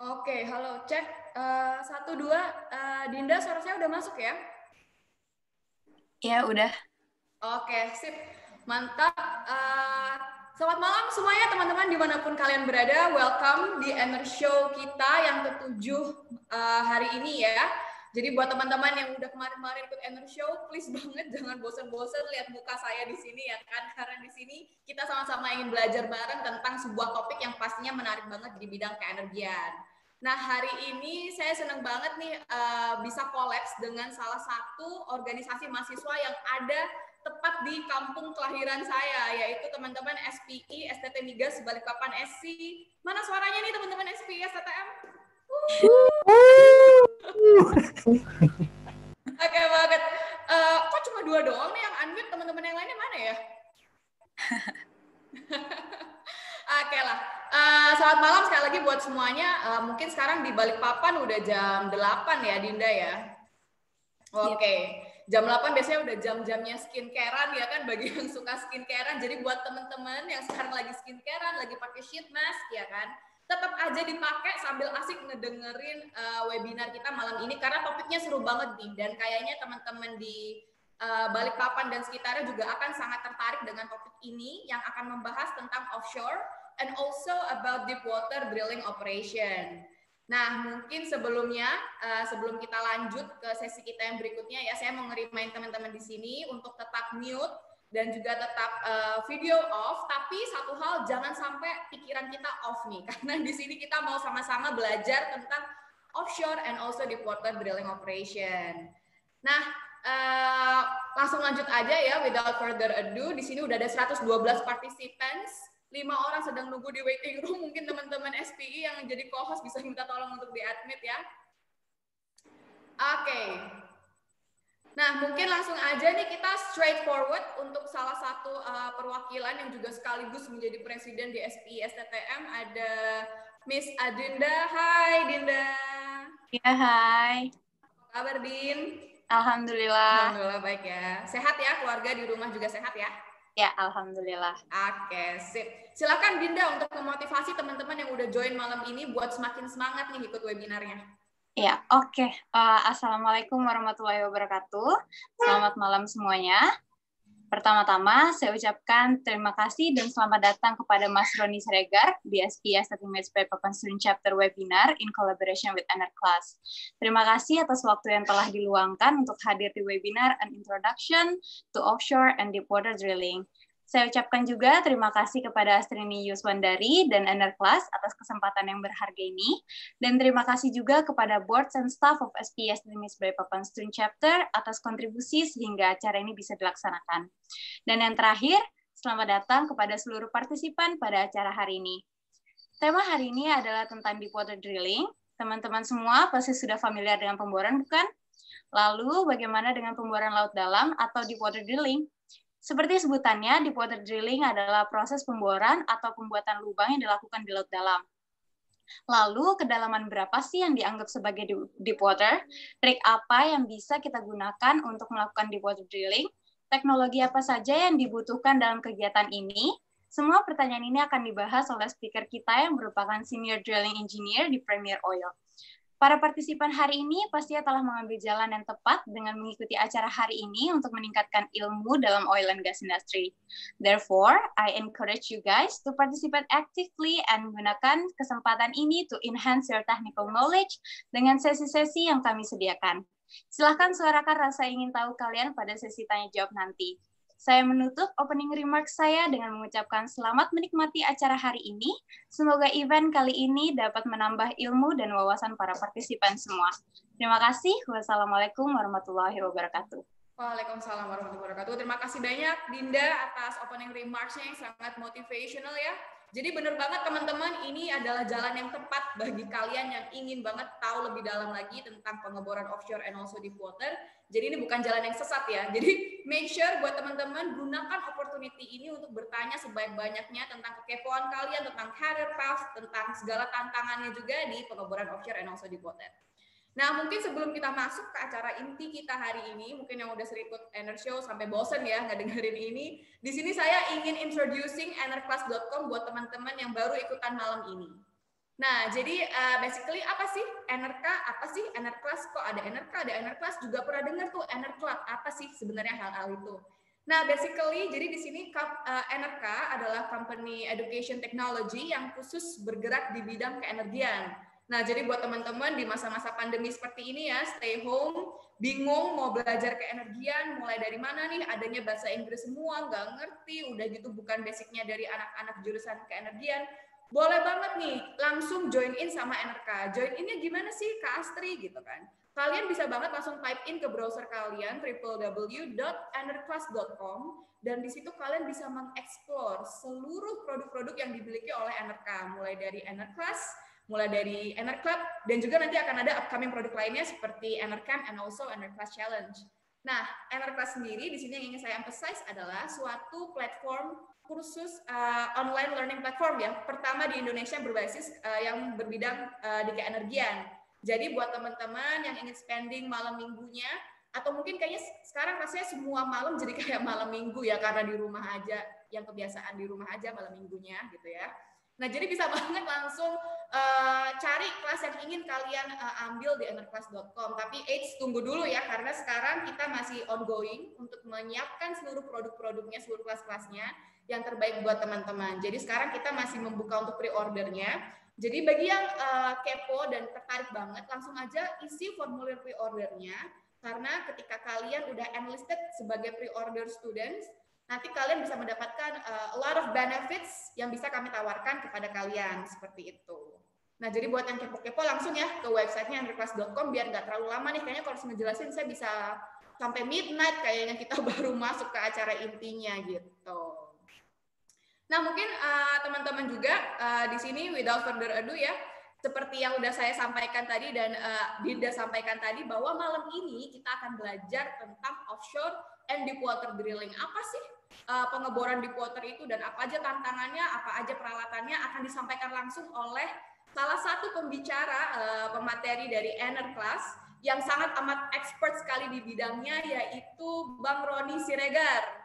Oke, halo, cek. Satu, dua. Dinda, suara saya udah masuk ya? Ya, udah. Oke, sip. Mantap. Selamat malam semuanya teman-teman dimanapun kalian berada. Welcome di Ener Show kita yang ketujuh hari ini ya. Jadi buat teman-teman yang udah kemarin-kemarin ikut Ener Show, please banget jangan bosan-bosan lihat muka saya di sini ya kan. Karena di sini kita sama-sama ingin belajar bareng tentang sebuah topik yang pastinya menarik banget di bidang keenergian. Nah, hari ini saya senang banget nih bisa kolaps dengan salah satu organisasi mahasiswa yang ada tepat di kampung kelahiran saya, yaitu teman-teman SPI STT Migas Balikpapan SC. Mana suaranya nih teman-teman SPI STTM? Oke banget. Kok cuma dua doang nih yang unmute, teman-teman yang lainnya mana ya? Oke lah. Selamat malam sekali lagi buat semuanya. Mungkin sekarang di Balikpapan udah jam 8 ya, Dinda ya? Oke. Jam 8 biasanya udah jam-jamnya skincarean ya kan, bagi yang suka skincarean. Jadi buat teman-teman yang sekarang lagi skincarean, lagi pakai sheet mask ya kan, tetap aja dipakai sambil asik ngedengerin webinar kita malam ini karena topiknya seru banget nih, dan kayaknya teman-teman di Balikpapan dan sekitarnya juga akan sangat tertarik dengan topik ini yang akan membahas tentang offshore and also about deep water drilling operation. Nah, mungkin sebelumnya, sebelum kita lanjut ke sesi kita yang berikutnya ya, saya mau ngerimain teman-teman di sini untuk tetap mute dan juga tetap video off. Tapi satu hal, jangan sampai pikiran kita off nih, karena di sini kita mau sama-sama belajar tentang offshore and also deep water drilling operation. Nah, langsung lanjut aja ya, without further ado. Di sini udah ada 112 participants. 5 orang sedang nunggu di waiting room. Mungkin teman-teman SPI yang jadi co-host bisa minta tolong untuk di-admit ya. Oke. Nah, mungkin langsung aja nih kita straightforward untuk salah satu perwakilan yang juga sekaligus menjadi presiden di SPI STTM. Ada Miss Adinda. Hai, Dinda. Ya, hai. Apa kabar, Din? Alhamdulillah. Alhamdulillah baik ya. Sehat ya, keluarga di rumah juga sehat ya? Ya, alhamdulillah. Oke, sip. Silakan Dinda untuk memotivasi teman-teman yang udah join malam ini buat semakin semangat nih ikut webinarnya. Ya, oke. Assalamualaikum warahmatullahi wabarakatuh. Selamat malam semuanya. Pertama-tama, saya ucapkan terima kasih dan selamat datang kepada Mas Roni Siregar di SPS Image Balikpapan Student Chapter Webinar in collaboration with Enerclass. Terima kasih atas waktu yang telah diluangkan untuk hadir di webinar An Introduction to Offshore and Deepwater Drilling. Saya ucapkan juga terima kasih kepada Astrini Yuswandari dan Enerclass atas kesempatan yang berharga ini, dan terima kasih juga kepada board and staff of SPS Image Balikpapan Student Chapter atas kontribusi sehingga acara ini bisa dilaksanakan. Dan yang terakhir, selamat datang kepada seluruh partisipan pada acara hari ini. Tema hari ini adalah tentang deepwater drilling. Teman-teman semua pasti sudah familiar dengan pemboran, bukan? Lalu, bagaimana dengan pemboran laut dalam atau deepwater drilling? Seperti sebutannya, deepwater drilling adalah proses pemboran atau pembuatan lubang yang dilakukan di laut dalam. Lalu, kedalaman berapa sih yang dianggap sebagai deepwater? Trik apa yang bisa kita gunakan untuk melakukan deepwater drilling? Teknologi apa saja yang dibutuhkan dalam kegiatan ini? Semua pertanyaan ini akan dibahas oleh speaker kita yang merupakan Senior Drilling Engineer di Premier Oil. Para partisipan hari ini pastinya telah mengambil jalan yang tepat dengan mengikuti acara hari ini untuk meningkatkan ilmu dalam oil and gas industry. Therefore, I encourage you guys to participate actively and menggunakan kesempatan ini to enhance your technical knowledge dengan sesi-sesi yang kami sediakan. Silahkan suarakan rasa ingin tahu kalian pada sesi tanya jawab nanti. Saya menutup opening remarks saya dengan mengucapkan selamat menikmati acara hari ini. Semoga event kali ini dapat menambah ilmu dan wawasan para partisipan semua. Terima kasih. Wassalamualaikum warahmatullahi wabarakatuh. Waalaikumsalam warahmatullahi wabarakatuh. Terima kasih banyak Dinda atas opening remarks-nya yang sangat motivational ya. Jadi benar banget teman-teman, ini adalah jalan yang tepat bagi kalian yang ingin banget tahu lebih dalam lagi tentang pengeboran offshore and also deep water. Jadi ini bukan jalan yang sesat ya. Jadi make sure buat teman-teman gunakan opportunity ini untuk bertanya sebanyak-banyaknya tentang kekepoan kalian, tentang career path, tentang segala tantangannya juga di pengeboran offshore and also deep water. Nah, mungkin sebelum kita masuk ke acara inti kita hari ini, mungkin yang udah sering ikut Ener Show sampai bosen ya nggak dengerin ini, di sini saya ingin introducing enerclass.com buat teman-teman yang baru ikutan malam ini. Nah, jadi basically apa sih NRK? Apa sih Enerclass? Kok ada NRK, ada Enerclass? Juga pernah dengar tuh Enerclub. Apa sih sebenarnya hal-hal itu? Nah, basically jadi di sini NRK adalah company education technology yang khusus bergerak di bidang keenergian. Nah, jadi buat teman-teman di masa-masa pandemi seperti ini ya, stay home, bingung mau belajar keenergian, mulai dari mana nih? Adanya bahasa Inggris semua, nggak ngerti, udah gitu bukan basicnya dari anak-anak jurusan keenergian. Boleh banget nih, langsung join in sama NRK. Join innya gimana sih, Kak Astri gitu kan? Kalian bisa banget langsung type in ke browser kalian www.enerclass.com dan di situ kalian bisa mengeksplor seluruh produk-produk yang dimiliki oleh NRK, mulai dari Enerclass, mulai dari Enerclub, dan juga nanti akan ada upcoming produk lainnya seperti Enercamp and also Enerclass Challenge. Nah, Enerclass sendiri di sini yang ingin saya emphasize adalah suatu platform kursus online learning platform ya, pertama di Indonesia berbasis yang berbidang di keenergian. Jadi buat teman-teman yang ingin spending malam minggunya, atau mungkin kayaknya sekarang rasanya semua malam jadi kayak malam minggu ya, karena di rumah aja, yang kebiasaan di rumah aja malam minggunya gitu ya. Nah, jadi bisa banget langsung cari kelas yang ingin kalian ambil di enerclass.com. Tapi tunggu dulu ya, karena sekarang kita masih ongoing untuk menyiapkan seluruh produk-produknya, seluruh kelas-kelasnya yang terbaik buat teman-teman. Jadi sekarang kita masih membuka untuk pre-ordernya. Jadi bagi yang kepo dan tertarik banget, langsung aja isi formulir pre-ordernya. Karena ketika kalian udah enlisted sebagai pre-order students, nanti kalian bisa mendapatkan a lot of benefits yang bisa kami tawarkan kepada kalian, seperti itu. Nah, jadi buat yang kepo-kepo langsung ya ke websitenya enerclass.com biar nggak terlalu lama nih. Kayaknya kalau harus ngejelasin saya bisa sampai midnight kayaknya kita baru masuk ke acara intinya gitu. Nah, mungkin teman-teman juga di sini without further ado ya, seperti yang udah saya sampaikan tadi dan Dinda sampaikan tadi bahwa malam ini kita akan belajar tentang offshore and deepwater drilling. Apa sih pengeboran deepwater itu dan apa aja tantangannya, apa aja peralatannya akan disampaikan langsung oleh salah satu pembicara pemateri dari Enerclass yang sangat amat expert sekali di bidangnya, yaitu Bang Roni Siregar.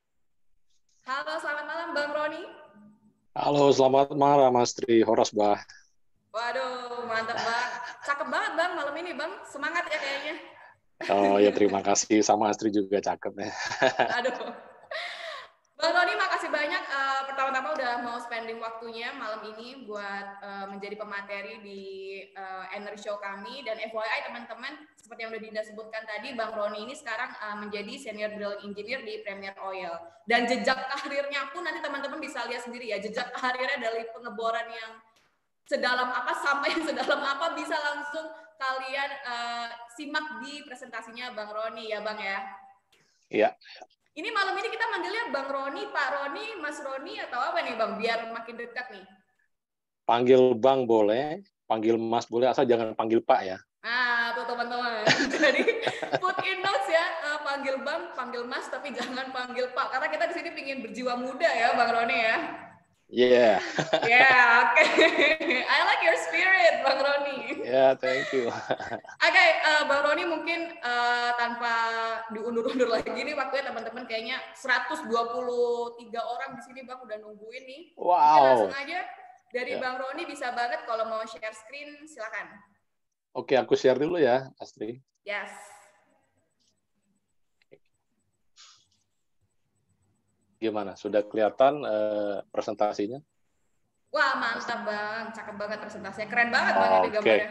Halo, selamat malam Bang Roni. Halo, selamat malam Mas Tri, Horas Bah. Waduh, mantap Bang. Cakep banget Bang malam ini Bang. Semangat ya kayaknya. Oh ya, terima kasih. Sama Astri juga cakep ya. Aduh. Bang Roni, makasih banyak. Pertama-tama udah mau spending waktunya malam ini buat menjadi pemateri di Energy Show kami. Dan FYI teman-teman, seperti yang udah Dinda sebutkan tadi, Bang Roni ini sekarang menjadi Senior Drilling Engineer di Premier Oil. Dan jejak karirnya pun nanti teman-teman bisa lihat sendiri ya. Jejak karirnya dari pengeboran yang sedalam apa sampai sedalam apa bisa langsung kalian simak di presentasinya Bang Roni ya Bang ya. Iya. Ini malam ini kita manggilnya Bang Roni, Pak Roni, Mas Roni atau apa nih Bang biar makin dekat nih. Panggil Bang boleh, panggil Mas boleh, asal jangan panggil Pak ya. Nah, tuh teman-teman. Jadi put in notes ya, panggil Bang, panggil Mas tapi jangan panggil Pak karena kita di sini pingin berjiwa muda ya Bang Roni ya. Yeah. Yeah, okay. I like your spirit, Bang Roni. Yeah, thank you. Okay, Bang Roni mungkin tanpa diundur-undur lagi nih waktunya teman-teman kayaknya 123 orang di sini Bang udah nungguin nih. Wow. Mungkin langsung aja dari Bang Roni bisa banget kalau mau share screen silakan. Oke, aku share dulu ya, Astri. Yes. Gimana? Sudah kelihatan presentasinya? Wah, mantap Bang. Cakep banget presentasinya. Keren banget Bang ini gambarnya.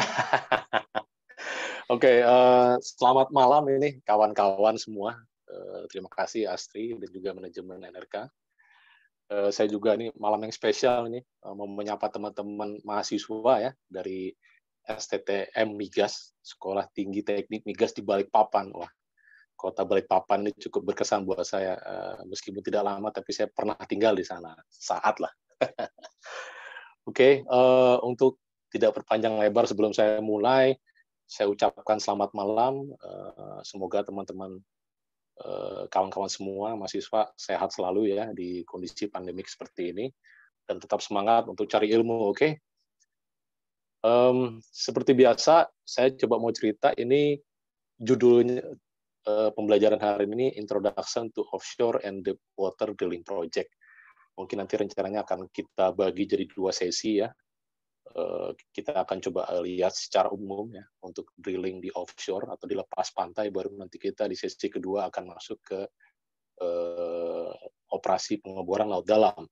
Oke, selamat malam ini kawan-kawan semua. Terima kasih Astri dan juga manajemen NRK. Saya juga nih malam yang spesial ini mau menyapa teman-teman mahasiswa ya dari STTM Migas, Sekolah Tinggi Teknik Migas di Balikpapan. Wah, kota Balikpapan ini cukup berkesan buat saya, meskipun tidak lama, tapi saya pernah tinggal di sana saat lah. Oke, untuk tidak berpanjang lebar sebelum saya mulai, saya ucapkan selamat malam. Semoga teman-teman, kawan-kawan semua, mahasiswa sehat selalu ya di kondisi pandemik seperti ini, dan tetap semangat untuk cari ilmu, oke? Seperti biasa, saya coba mau cerita, ini judulnya, pembelajaran hari ini Introduction to Offshore and Deepwater Drilling Project. Mungkin nanti rencananya akan kita bagi jadi 2 sesi ya. kita akan coba lihat secara umum ya untuk drilling di offshore atau di lepas pantai, baru nanti kita di sesi kedua akan masuk ke operasi pengeboran laut dalam.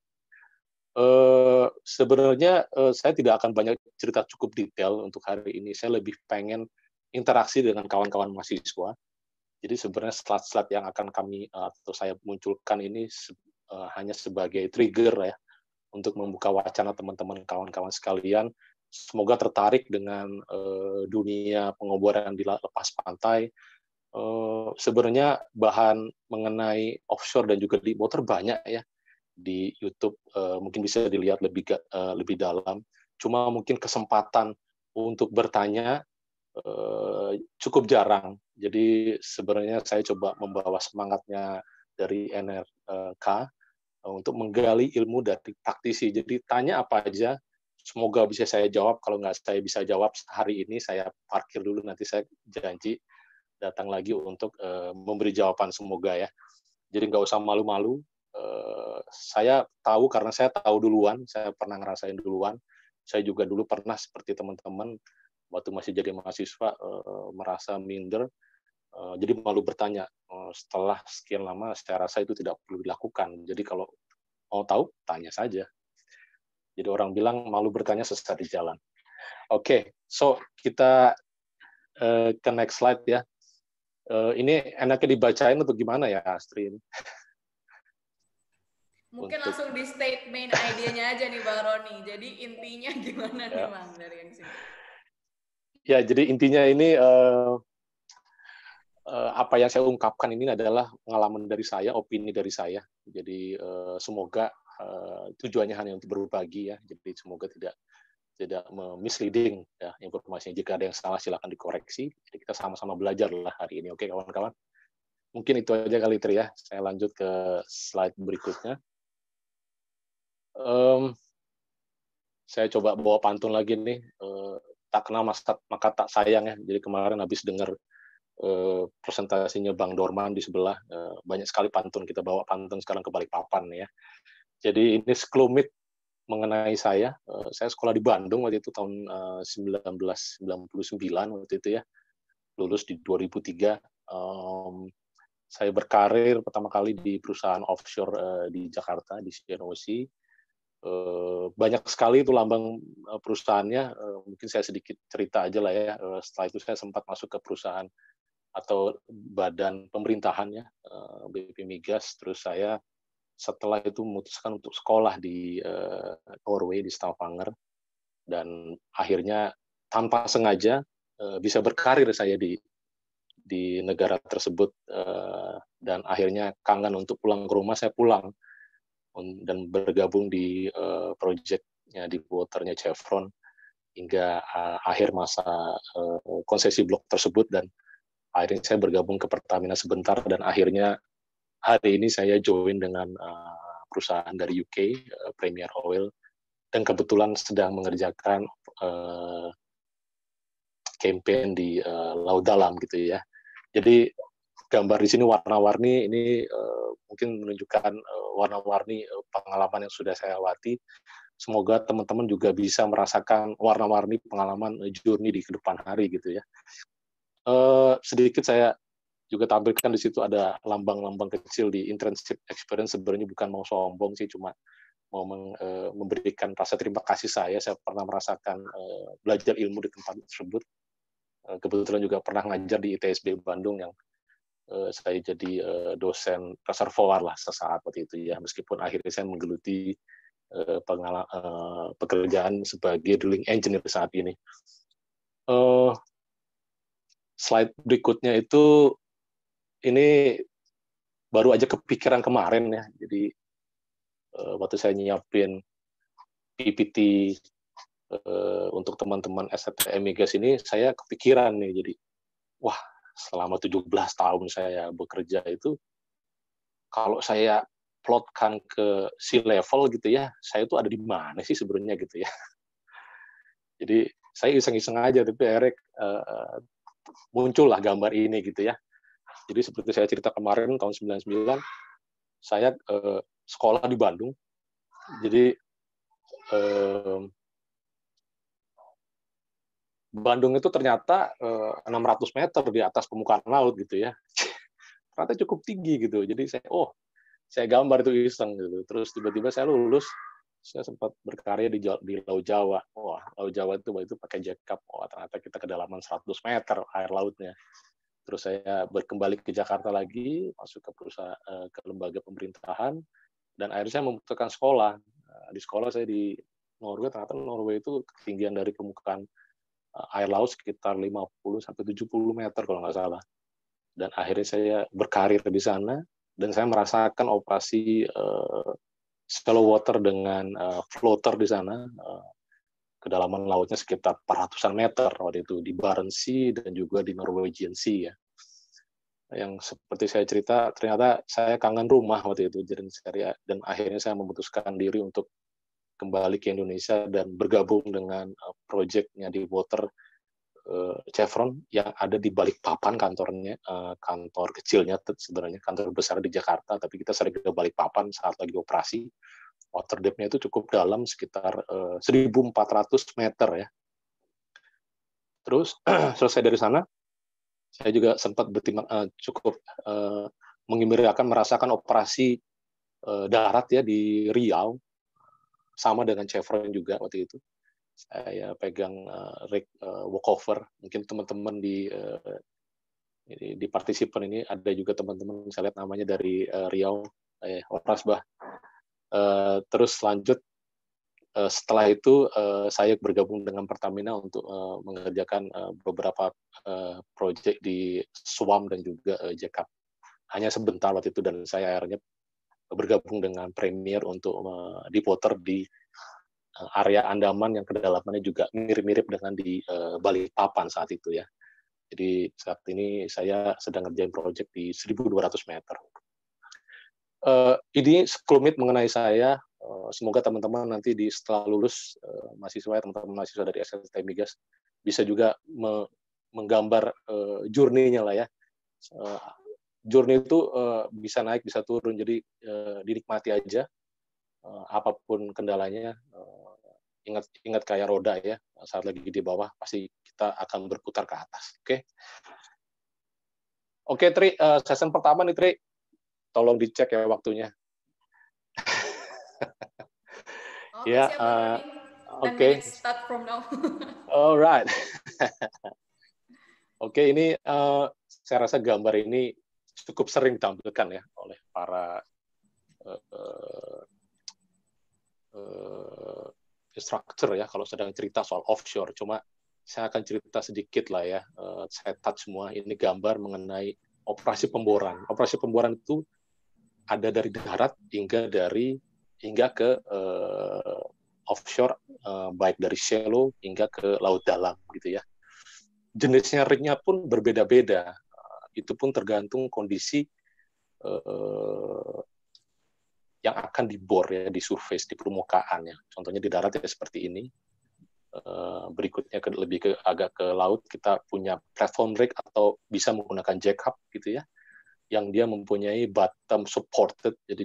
Sebenarnya saya tidak akan banyak cerita cukup detail untuk hari ini. Saya lebih pengen interaksi dengan kawan-kawan mahasiswa. Jadi sebenarnya slide-slide yang akan kami atau saya munculkan ini hanya sebagai trigger ya untuk membuka wacana teman-teman kawan-kawan sekalian. Semoga tertarik dengan dunia pengeboran di lepas pantai. Sebenarnya bahan mengenai offshore dan juga deep water banyak ya di YouTube, mungkin bisa dilihat lebih dalam. Cuma mungkin kesempatan untuk bertanya cukup jarang. Jadi sebenarnya saya coba membawa semangatnya dari NRK untuk menggali ilmu dari praktisi. Jadi tanya apa aja, semoga bisa saya jawab. Kalau nggak saya bisa jawab hari ini, saya parkir dulu, nanti saya janji datang lagi untuk memberi jawaban, semoga ya. Jadi nggak usah malu-malu. Saya tahu karena saya tahu duluan, saya pernah ngerasain duluan. Saya juga dulu pernah seperti teman-teman waktu masih jadi mahasiswa merasa minder, jadi malu bertanya. Setelah sekian lama saya rasa itu tidak perlu dilakukan. Jadi kalau mau tahu, tanya saja. Jadi orang bilang malu bertanya sesat di jalan. Oke, so kita ke next slide ya. Ini enaknya dibacain atau gimana ya, Astrid? Mungkin langsung di state main idenya aja nih Bang Roni. Jadi intinya gimana nih Bang dari yang sini? Ya, jadi intinya ini apa yang saya ungkapkan ini adalah pengalaman dari saya, opini dari saya. Jadi semoga tujuannya hanya untuk berbagi ya. Jadi semoga tidak misleading ya informasinya. Jika ada yang salah silakan dikoreksi. Jadi kita sama-sama belajar lah hari ini. Oke kawan-kawan. Mungkin itu aja kali Tri ya. Saya lanjut ke slide berikutnya. Saya coba bawa pantun lagi nih. Tak kenal maka tak sayang ya. Jadi kemarin habis dengar presentasinya Bang Dorman di sebelah, banyak sekali pantun, kita bawa pantun sekarang ke Balikpapan ya. Jadi ini sekelumit mengenai saya sekolah di Bandung waktu itu tahun 1999 waktu itu ya, lulus di 2003. Saya berkarir pertama kali di perusahaan offshore di Jakarta, di CNOC. Banyak sekali itu lambang perusahaannya, mungkin saya sedikit cerita aja lah ya. Setelah itu saya sempat masuk ke perusahaan atau badan pemerintahannya BP Migas. Terus saya setelah itu memutuskan untuk sekolah di Norway di Stavanger, dan akhirnya tanpa sengaja bisa berkarir saya di negara tersebut, dan akhirnya kangen untuk pulang ke rumah. Saya pulang dan bergabung di proyeknya di waternya Chevron hingga akhir masa konsesi blok tersebut, dan akhirnya saya bergabung ke Pertamina sebentar, dan akhirnya hari ini saya join dengan perusahaan dari UK, Premier Oil, dan kebetulan sedang mengerjakan campaign di laut dalam gitu ya. Jadi gambar di sini warna-warni, ini mungkin menunjukkan warna-warni pengalaman yang sudah saya lewati. Semoga teman-teman juga bisa merasakan warna-warni pengalaman journey di kedepan hari gitu ya. Sedikit saya juga tampilkan di situ ada lambang-lambang kecil di internship experience. Sebenarnya bukan mau sombong sih, cuma mau memberikan rasa terima kasih saya pernah merasakan belajar ilmu di tempat tersebut. Kebetulan juga pernah ngajar di ITSB Bandung yang saya jadi dosen reservoir lah sesaat waktu itu ya, meskipun akhirnya saya menggeluti pekerjaan sebagai drilling engineer saat ini. Slide berikutnya itu ini baru aja kepikiran kemarin ya. Jadi waktu saya nyiapin PPT untuk teman-teman STM Migas ini, saya kepikiran nih, jadi wah, selama 17 tahun saya bekerja itu, kalau saya plotkan ke sea level gitu ya, saya tuh ada di mana sih sebenarnya gitu ya. Jadi saya iseng-iseng aja, tapi Eric muncullah gambar ini gitu ya. Jadi seperti saya cerita kemarin tahun 99, saya sekolah di Bandung. Jadi Bandung itu ternyata 600 meter di atas permukaan laut gitu ya. Ternyata cukup tinggi gitu. Jadi saya gambar itu iseng gitu. Terus tiba-tiba saya lulus, saya sempat berkarya di Laut Jawa. Wah, Laut Jawa itu pakai jackup. Wah, ternyata kita kedalaman 100 meter air lautnya. Terus saya kembali ke Jakarta lagi, masuk ke perusahaan, ke lembaga pemerintahan, dan akhirnya saya memutuskan sekolah. Di sekolah saya di Norway, ternyata Norway itu ketinggian dari permukaan air laut sekitar 50-70 meter kalau nggak salah. Dan akhirnya saya berkarir di sana, dan saya merasakan operasi shallow water dengan floater di sana. Kedalaman lautnya sekitar 400-an meter waktu itu di Barents Sea dan juga di Norwegian Sea ya. Yang seperti saya cerita, ternyata saya kangen rumah waktu itu, dan akhirnya saya memutuskan diri untuk kembali ke Indonesia dan bergabung dengan proyeknya di Water Chevron yang ada di Balikpapan kantornya, kantor kecilnya sebenarnya, kantor besar di Jakarta, tapi kita sering ke Balikpapan saat lagi operasi. Water depth-nya itu cukup dalam, sekitar 1.400 meter ya. Terus selesai dari sana, saya juga sempat cukup mengembirakan merasakan operasi darat ya di Riau, sama dengan Chevron juga waktu itu. Saya pegang rig walkover. Mungkin teman-teman di partisipan ini ada juga teman-teman, saya lihat namanya dari Riau, Orasbah. Terus lanjut, setelah itu saya bergabung dengan Pertamina untuk mengerjakan beberapa proyek di Suam dan juga Jekap. Hanya sebentar waktu itu, dan saya akhirnya bergabung dengan Premier untuk deepwater di area Andaman yang kedalamannya juga mirip-mirip dengan di Balikpapan saat itu ya. Jadi saat ini saya sedang ngerjain proyek di 1.200 meter. Ini sekelumit mengenai saya. Semoga teman-teman nanti setelah lulus mahasiswa, teman-teman mahasiswa dari SLT Migas bisa juga menggambar journey-nya lah ya. Journey itu bisa naik, bisa turun, jadi dinikmati aja. Apapun kendalanya, ingat kayak roda ya, saat lagi di bawah pasti kita akan berputar ke atas. Oke, Tri, session pertama nih, Tri, tolong dicek ya waktunya. Oke, siap, Bang Roni. Oke. Start from now. Alright. Oke, ini saya rasa gambar ini cukup sering ditampilkan ya oleh para instructor ya kalau sedang cerita soal offshore. Cuma saya akan cerita sedikit lah ya. Saya touch semua ini gambar mengenai operasi pemboran. Operasi pemboran itu ada dari darat hingga ke offshore, baik dari shallow hingga ke laut dalam gitu ya. Jenisnya rig-nya pun berbeda-beda. Itu pun tergantung kondisi yang akan dibor ya, di surface, di permukaan ya. Contohnya di darat ya seperti ini. Berikutnya agak ke laut, kita punya platform rig atau bisa menggunakan jackup gitu ya, yang dia mempunyai bottom supported, jadi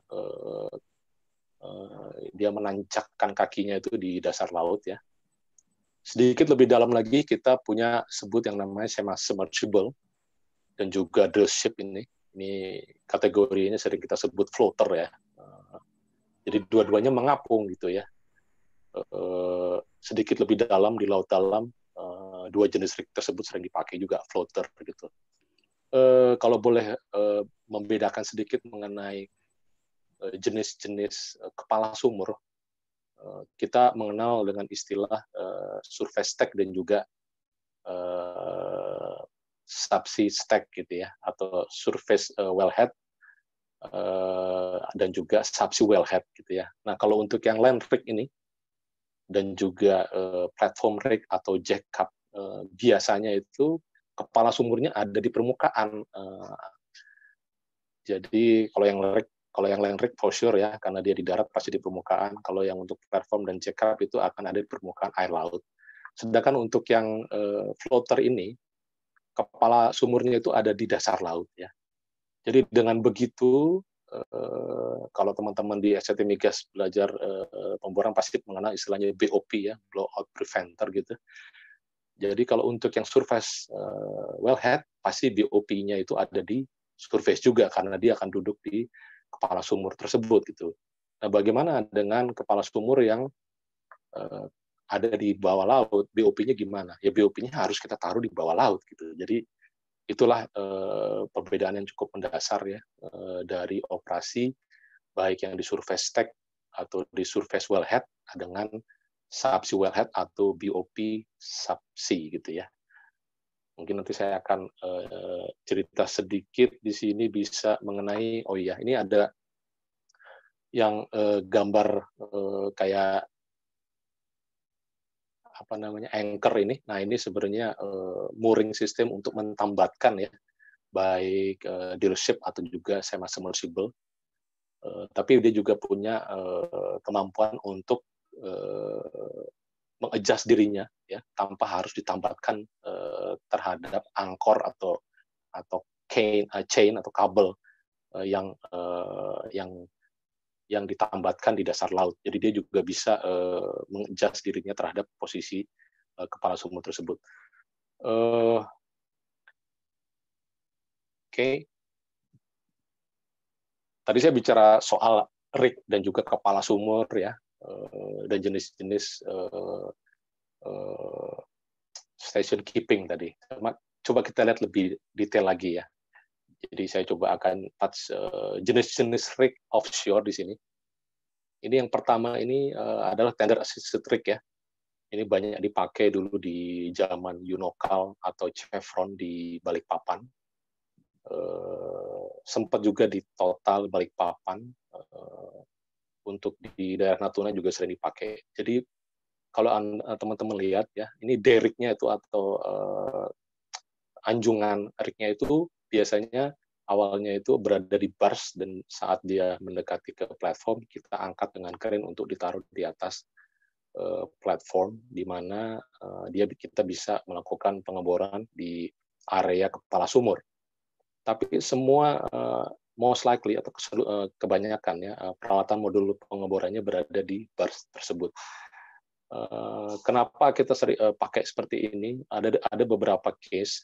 dia menancapkan kakinya itu di dasar laut ya. Sedikit lebih dalam lagi kita punya sebut yang namanya semi-submersible dan juga drill ship ini kategorinya sering kita sebut floater ya. Jadi dua-duanya mengapung gitu ya. Sedikit lebih dalam di laut dalam, dua jenis rig tersebut sering dipakai juga floater gitu. Kalau boleh membedakan sedikit mengenai jenis-jenis kepala sumur, kita mengenal dengan istilah surface stack dan juga subsea stack gitu ya, atau surface wellhead dan juga subsea wellhead gitu ya. Nah, kalau untuk yang land rig ini dan juga platform rig atau jackup, biasanya itu kepala sumurnya ada di permukaan. Jadi kalau yang land rig for sure ya, karena dia di darat pasti di permukaan. Kalau yang untuk platform dan jackup itu akan ada di permukaan air laut. Sedangkan untuk yang floater ini, kepala sumurnya itu ada di dasar laut ya. Jadi dengan begitu, kalau teman-teman di SCT Migas belajar pemboran pasti mengenal istilahnya BOP ya, blowout preventer gitu. Jadi kalau untuk yang surface wellhead, pasti BOP-nya itu ada di surface juga, karena dia akan duduk di kepala sumur tersebut gitu. Nah, bagaimana dengan kepala sumur yang ada di bawah laut? BOP-nya gimana? Ya BOP-nya harus kita taruh di bawah laut gitu. Jadi itulah perbedaan yang cukup mendasar ya dari operasi baik yang di surface stack atau di surface wellhead dengan subsea wellhead atau BOP subsea gitu ya. Mungkin nanti saya akan cerita sedikit di sini bisa mengenai, oh iya, ini ada yang gambar kayak apa namanya anchor ini. Nah ini sebenarnya mooring system untuk mentambatkan ya, baik drill ship atau juga semi submersible. Tapi dia juga punya kemampuan untuk mengadjust dirinya ya tanpa harus ditambatkan terhadap angkor atau chain atau kabel yang ditambatkan di dasar laut. Jadi dia juga bisa mengadjust dirinya terhadap posisi kepala sumur tersebut. Oke. Tadi saya bicara soal rig dan juga kepala sumur ya, dan jenis-jenis station keeping tadi. Coba kita lihat lebih detail lagi ya. Jadi saya coba akan touch jenis-jenis rig offshore di sini. Ini yang pertama ini adalah tender assisted rig ya. Ini banyak dipakai dulu di zaman Unocal atau Chevron di Balikpapan. Sempat juga di Total Balikpapan, untuk di daerah Natuna juga sering dipakai. Jadi kalau teman-teman lihat ya, ini derricknya itu atau anjungan rignya itu biasanya awalnya itu berada di bars, dan saat dia mendekati ke platform kita angkat dengan crane untuk ditaruh di atas platform, di mana kita bisa melakukan pengeboran di area kepala sumur. Tapi semua most likely atau kebanyakan ya peralatan modul pengeborannya berada di bars tersebut. Kenapa kita sering pakai seperti ini? Ada beberapa case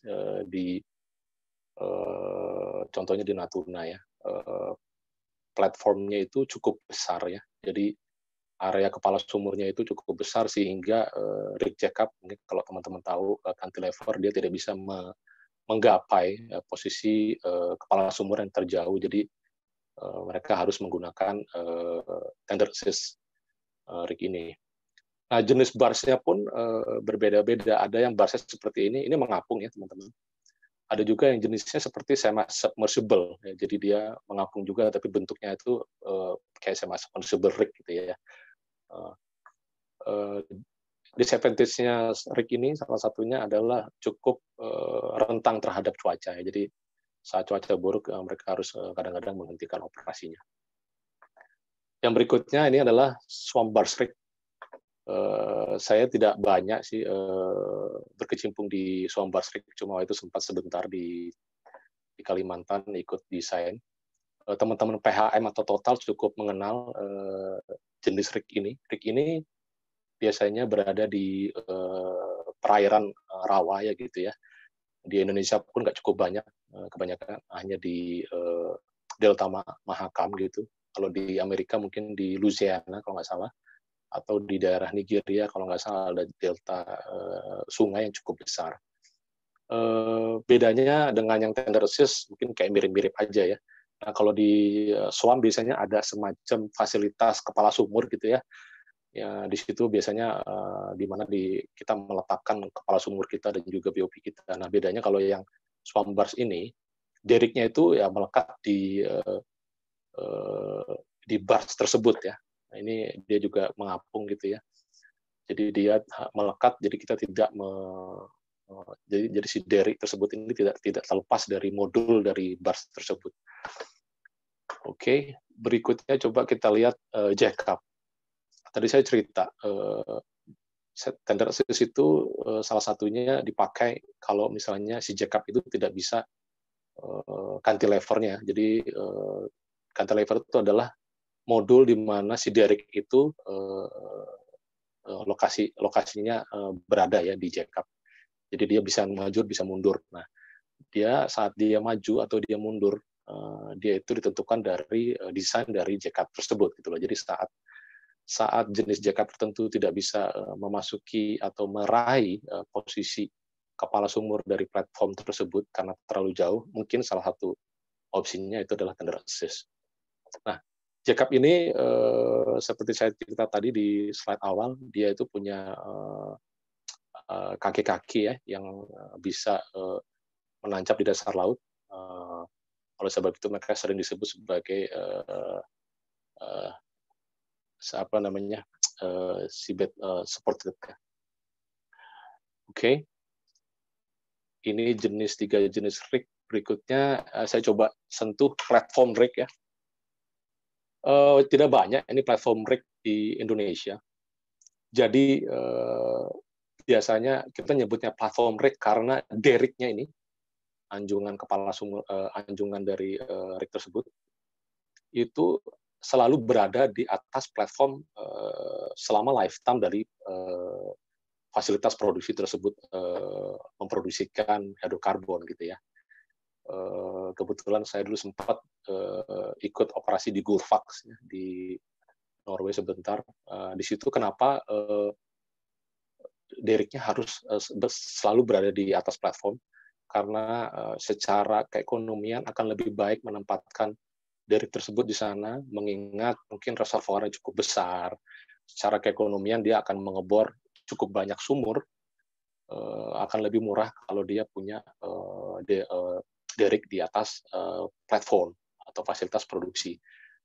contohnya di Natuna ya. Platformnya itu cukup besar ya. Jadi area kepala sumurnya itu cukup besar sehingga rig jackup, mungkin kalau teman-teman tahu cantilever dia tidak bisa menggapai posisi kepala sumur yang terjauh. Jadi mereka harus menggunakan tender assist rig ini. Nah, jenis barsnya pun berbeda-beda. Ada yang barsnya seperti ini mengapung ya teman-teman. Ada juga yang jenisnya seperti semi submersible. Ya, jadi dia mengapung juga, tapi bentuknya itu kayak semi submersible rig gitu ya. Disadvantage-nya rig ini salah satunya adalah cukup rentang terhadap cuaca. Jadi saat cuaca buruk mereka harus kadang-kadang menghentikan operasinya. Yang berikutnya ini adalah swamp bars rig. Saya tidak banyak sih berkecimpung di swamp bars rig, cuma itu sempat sebentar di Kalimantan ikut desain. Teman-teman PHM atau Total cukup mengenal jenis rig ini. Rig ini biasanya berada di perairan rawa ya gitu ya. Di Indonesia pun nggak cukup banyak, kebanyakan hanya di Delta Mahakam gitu. Kalau di Amerika mungkin di Louisiana kalau nggak salah, atau di daerah Nigeria kalau nggak salah ada delta sungai yang cukup besar. Bedanya dengan yang tender assist mungkin kayak mirip-mirip aja ya. Nah kalau di swamp biasanya ada semacam fasilitas kepala sumur gitu ya. Ya di situ biasanya di mana kita meletakkan kepala sumur kita dan juga BOP kita. Nah bedanya kalau yang swamp bars ini, derricknya itu ya melekat di bars tersebut ya. Nah, ini dia juga mengapung gitu ya. Jadi dia melekat, jadi kita tidak jadi si derrick tersebut ini tidak terlepas dari modul dari bars tersebut. Oke, berikutnya coba kita lihat jackup. Tadi saya cerita tender assist itu salah satunya dipakai kalau misalnya si jackup itu tidak bisa cantilevernya. Jadi cantilever itu adalah modul di mana si derrick itu lokasinya berada ya di jackup. Jadi dia bisa maju, bisa mundur. Nah, dia saat dia maju atau dia mundur, dia itu ditentukan dari desain dari jackup tersebut gitu loh. Jadi saat jenis jackup tertentu tidak bisa memasuki atau meraih posisi kepala sumur dari platform tersebut karena terlalu jauh, mungkin salah satu opsinya itu adalah tender assist. Nah, jackup ini seperti saya cerita tadi di slide awal, dia itu punya kaki-kaki ya yang bisa menancap di dasar laut. Oleh sebab itu mereka sering disebut sebagai apa namanya seabed support rig. Oke. Ini tiga jenis rig. Berikutnya saya coba sentuh platform rig ya. Tidak banyak ini platform rig di Indonesia. Jadi biasanya kita nyebutnya platform rig karena derricknya ini, anjungan kepala sumur, anjungan dari rig tersebut itu selalu berada di atas platform selama lifetime dari fasilitas produksi tersebut memproduksikan hidrokarbon gitu ya. Kebetulan saya dulu sempat ikut operasi di Gullfaks ya, di Norway sebentar. Di situ kenapa derricknya harus selalu berada di atas platform, karena secara keekonomian akan lebih baik menempatkan derrick tersebut di sana, mengingat mungkin reservoirnya cukup besar. Secara keekonomian dia akan mengebor cukup banyak sumur, akan lebih murah kalau dia punya derrick di atas platform atau fasilitas produksi.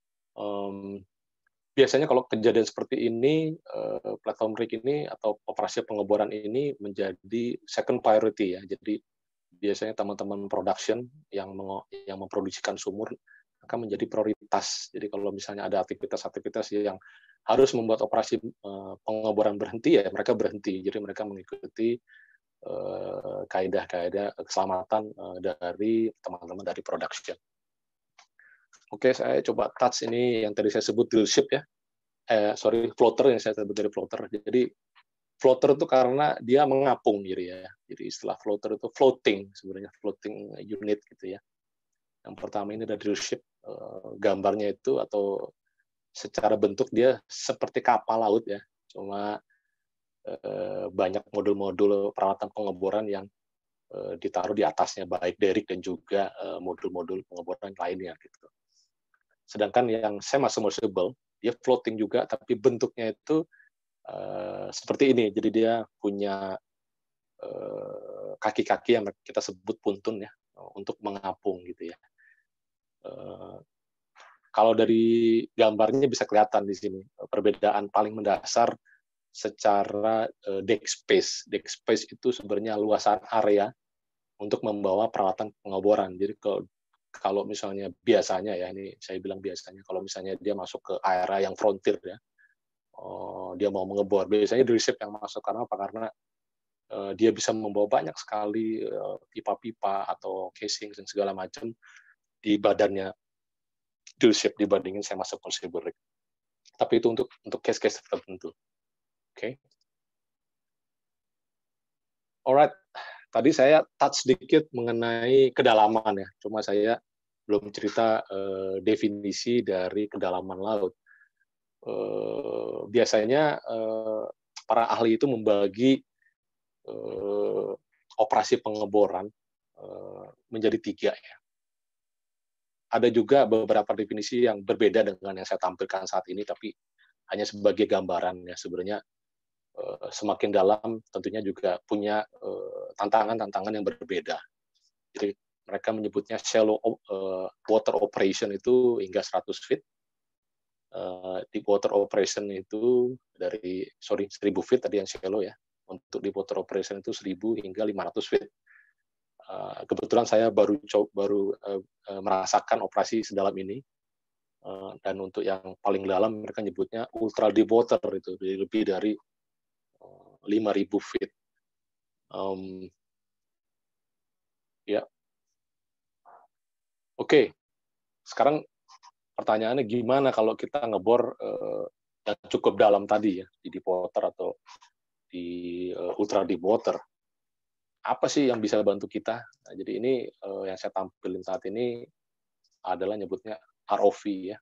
Biasanya kalau kejadian seperti ini, platform rig ini atau operasi pengeboran ini menjadi second priority ya. Jadi biasanya teman-teman production yang memproduksikan sumur akan menjadi prioritas. Jadi kalau misalnya ada aktivitas-aktivitas yang harus membuat operasi pengeboran berhenti, ya mereka berhenti. Jadi mereka mengikuti kaidah-kaidah keselamatan dari teman-teman dari production. Oke, saya coba touch ini yang tadi saya sebut drill ship ya. Floater yang saya sebut dari floater. Jadi floater itu karena dia mengapung gitu ya. Jadi istilah floater itu floating, sebenarnya floating unit gitu ya. Yang pertama ini ada drill ship. Gambarnya itu atau secara bentuk dia seperti kapal laut ya. Cuma banyak modul-modul peralatan pengeboran yang ditaruh di atasnya, baik derrick dan juga modul-modul pengeboran lainnya gitu. Sedangkan yang semi-submersible, dia floating juga, tapi bentuknya itu seperti ini. Jadi dia punya kaki-kaki yang kita sebut puntun ya, untuk mengapung gitu ya. Kalau dari gambarnya bisa kelihatan di sini perbedaan paling mendasar secara deck space. Deck space itu sebenarnya luasan area untuk membawa peralatan pengeboran. Jadi kalau misalnya biasanya ya, ini saya bilang biasanya, kalau misalnya dia masuk ke area yang frontier ya, dia mau mengebor, biasanya drill ship yang masuk. Karena apa? Karena dia bisa membawa banyak sekali pipa-pipa atau casing dan segala macam di badannya drill ship dibandingin saya masuk submersible rig. Tapi itu untuk case-case tertentu. Oke. Alright. Tadi saya touch sedikit mengenai kedalaman ya. Cuma saya belum cerita definisi dari kedalaman laut. Biasanya para ahli itu membagi operasi pengeboran menjadi 3 ya. Ada juga beberapa definisi yang berbeda dengan yang saya tampilkan saat ini, tapi hanya sebagai gambaran ya. Sebenarnya semakin dalam tentunya juga punya tantangan-tantangan yang berbeda. Jadi mereka menyebutnya shallow water operation itu hingga 100 feet. Deep water operation itu 1000 feet tadi yang shallow ya. Untuk deep water operation itu 1000 hingga 500 feet. Kebetulan saya baru merasakan operasi sedalam ini. Dan untuk yang paling dalam mereka nyebutnya ultra deep water itu, jadi lebih dari 5.000 feet. Ya. Oke. Sekarang pertanyaannya gimana kalau kita ngebor yang cukup dalam tadi ya, di deep water atau di ultra deep water. apa sih yang bisa bantu kita. Nah, jadi ini yang saya tampilin saat ini adalah nyebutnya ROV ya,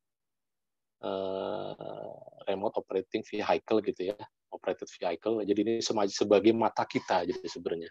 remote operating vehicle gitu ya, operated vehicle. Jadi ini sebagai mata kita jadi sebenarnya.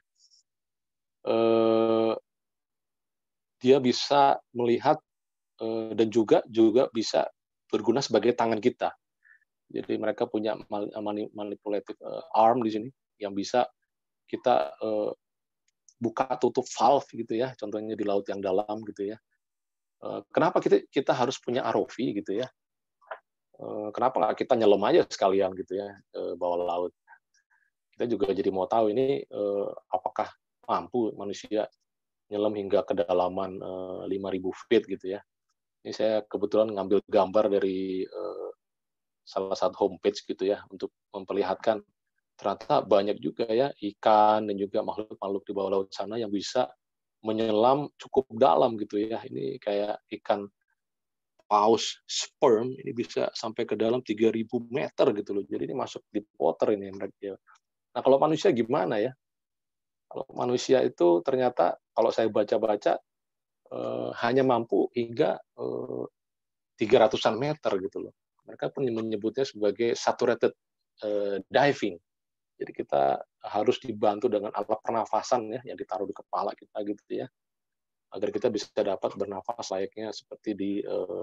Dia bisa melihat dan juga bisa berguna sebagai tangan kita. Jadi mereka punya manipulative arm di sini yang bisa kita buka tutup valve gitu ya, contohnya di laut yang dalam gitu ya. Kenapa kita harus punya ROV gitu ya? Kenapa nggak kita nyelam aja sekalian gitu ya bawah laut? Kita juga jadi mau tahu ini apakah mampu manusia nyelam hingga kedalaman 5.000 feet gitu ya. Ini saya kebetulan ngambil gambar dari salah satu homepage gitu ya untuk memperlihatkan ternyata banyak juga ya ikan dan juga makhluk-makhluk di bawah laut sana yang bisa menyelam cukup dalam gitu ya. Ini kayak ikan paus sperm ini bisa sampai ke dalam 3.000 meter gitu loh. Jadi ini masuk di water ini mereka. Nah, kalau manusia gimana ya? Kalau manusia itu ternyata kalau saya baca-baca hanya mampu hingga 300-an meter gitu loh. Mereka pun menyebutnya sebagai saturated diving. Jadi kita harus dibantu dengan alat pernafasan ya yang ditaruh di kepala kita gitu ya, agar kita bisa dapat bernafas layaknya seperti di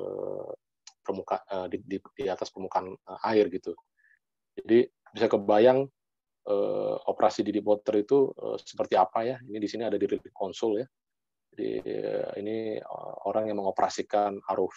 atas permukaan air gitu. Jadi bisa kebayang operasi di deep water itu seperti apa ya. Ini di sini ada di remote console ya. Jadi ini orang yang mengoperasikan ROV.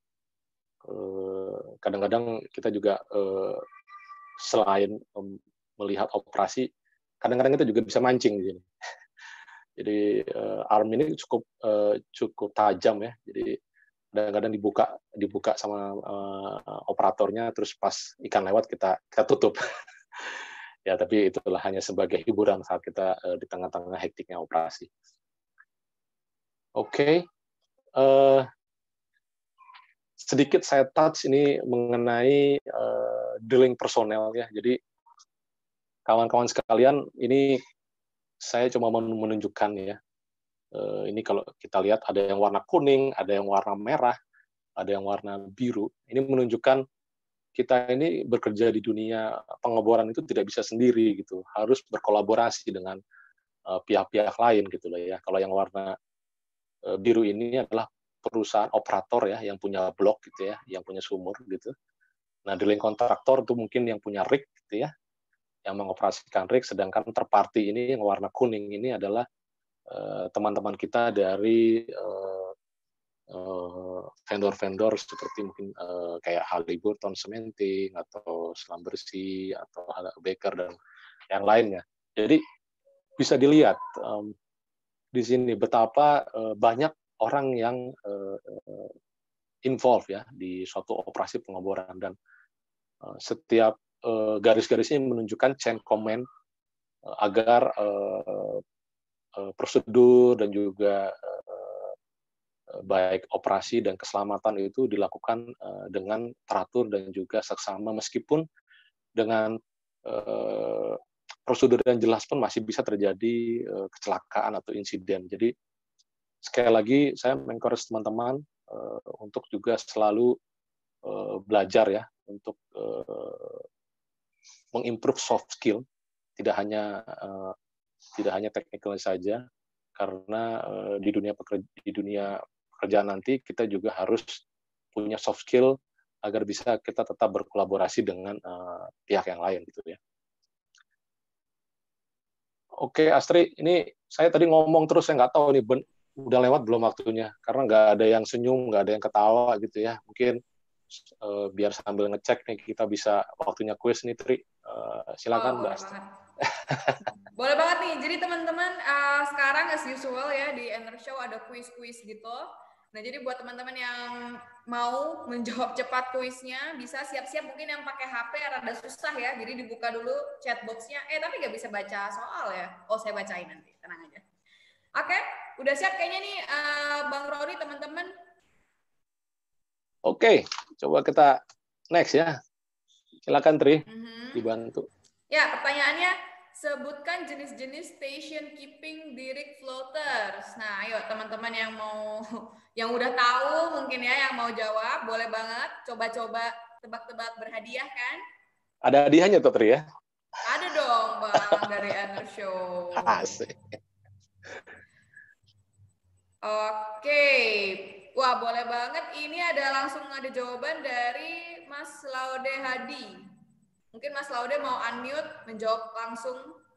Kadang-kadang kita juga selain melihat operasi, kadang-kadang kita juga bisa mancing di sini. Jadi arm ini cukup tajam ya. Jadi kadang-kadang dibuka sama operatornya, terus pas ikan lewat kita tutup. Ya, tapi itulah hanya sebagai hiburan saat kita di tengah-tengah hektiknya operasi. Oke. Sedikit saya touch ini mengenai drilling personnel ya. Jadi kawan-kawan sekalian, ini saya cuma menunjukkan ya. Ini kalau kita lihat ada yang warna kuning, ada yang warna merah, ada yang warna biru. Ini menunjukkan kita ini bekerja di dunia pengeboran itu tidak bisa sendiri gitu, harus berkolaborasi dengan pihak-pihak lain gitu loh ya. Kalau yang warna biru ini adalah perusahaan operator ya yang punya blok gitu ya, yang punya sumur gitu. Nah, drilling kontraktor itu mungkin yang punya rig gitu ya, yang mengoperasikan rig, sedangkan third party ini yang warna kuning ini adalah teman-teman kita dari vendor-vendor seperti mungkin kayak Halliburton Cementing atau Selam Bersih atau Baker dan yang lainnya. Jadi bisa dilihat di sini betapa banyak orang yang involved ya di suatu operasi pengeboran, dan setiap garis-garisnya menunjukkan chain command agar prosedur dan juga baik operasi dan keselamatan itu dilakukan dengan teratur dan juga seksama, meskipun dengan prosedur yang jelas pun masih bisa terjadi kecelakaan atau insiden. Jadi sekali lagi saya mengencourage teman-teman untuk juga selalu belajar ya untuk mengimprove soft skill, tidak hanya teknikal saja, karena di dunia pekerjaan nanti kita juga harus punya soft skill agar bisa kita tetap berkolaborasi dengan pihak yang lain gitu ya. Oke, Astri, ini saya tadi ngomong terus, saya nggak tahu nih udah lewat belum waktunya, karena nggak ada yang senyum, nggak ada yang ketawa gitu ya. Mungkin biar sambil ngecek nih kita bisa waktunya kuis nih, Tri. Silakan, Mbak Astri. Boleh banget nih. Jadi teman-teman sekarang as usual ya di Enter Show ada kuis-kuis gitu. Nah, jadi buat teman-teman yang mau menjawab cepat kuisnya, bisa siap-siap. Mungkin yang pakai HP rada susah ya, jadi dibuka dulu chat box-nya. Tapi nggak bisa baca soal ya. Oh, saya bacain nanti, tenang aja. Oke, udah siap kayaknya nih Bang Rory, teman-teman. Oke, coba kita next ya. Silakan, Tri, dibantu. Ya, pertanyaannya, sebutkan jenis-jenis station keeping di rig floaters. Nah, ayo teman-teman yang udah tahu mungkin ya, yang mau jawab, boleh banget coba-coba tebak-tebak berhadiah kan? Ada hadiahnya tuh, Tri ya? Ada dong, Bang, dari Ener Show. Asik. Oke. Wah, boleh banget. Ini langsung ada jawaban dari Mas Laude Hadi. Mungkin Mas Laude mau unmute, menjawab langsung.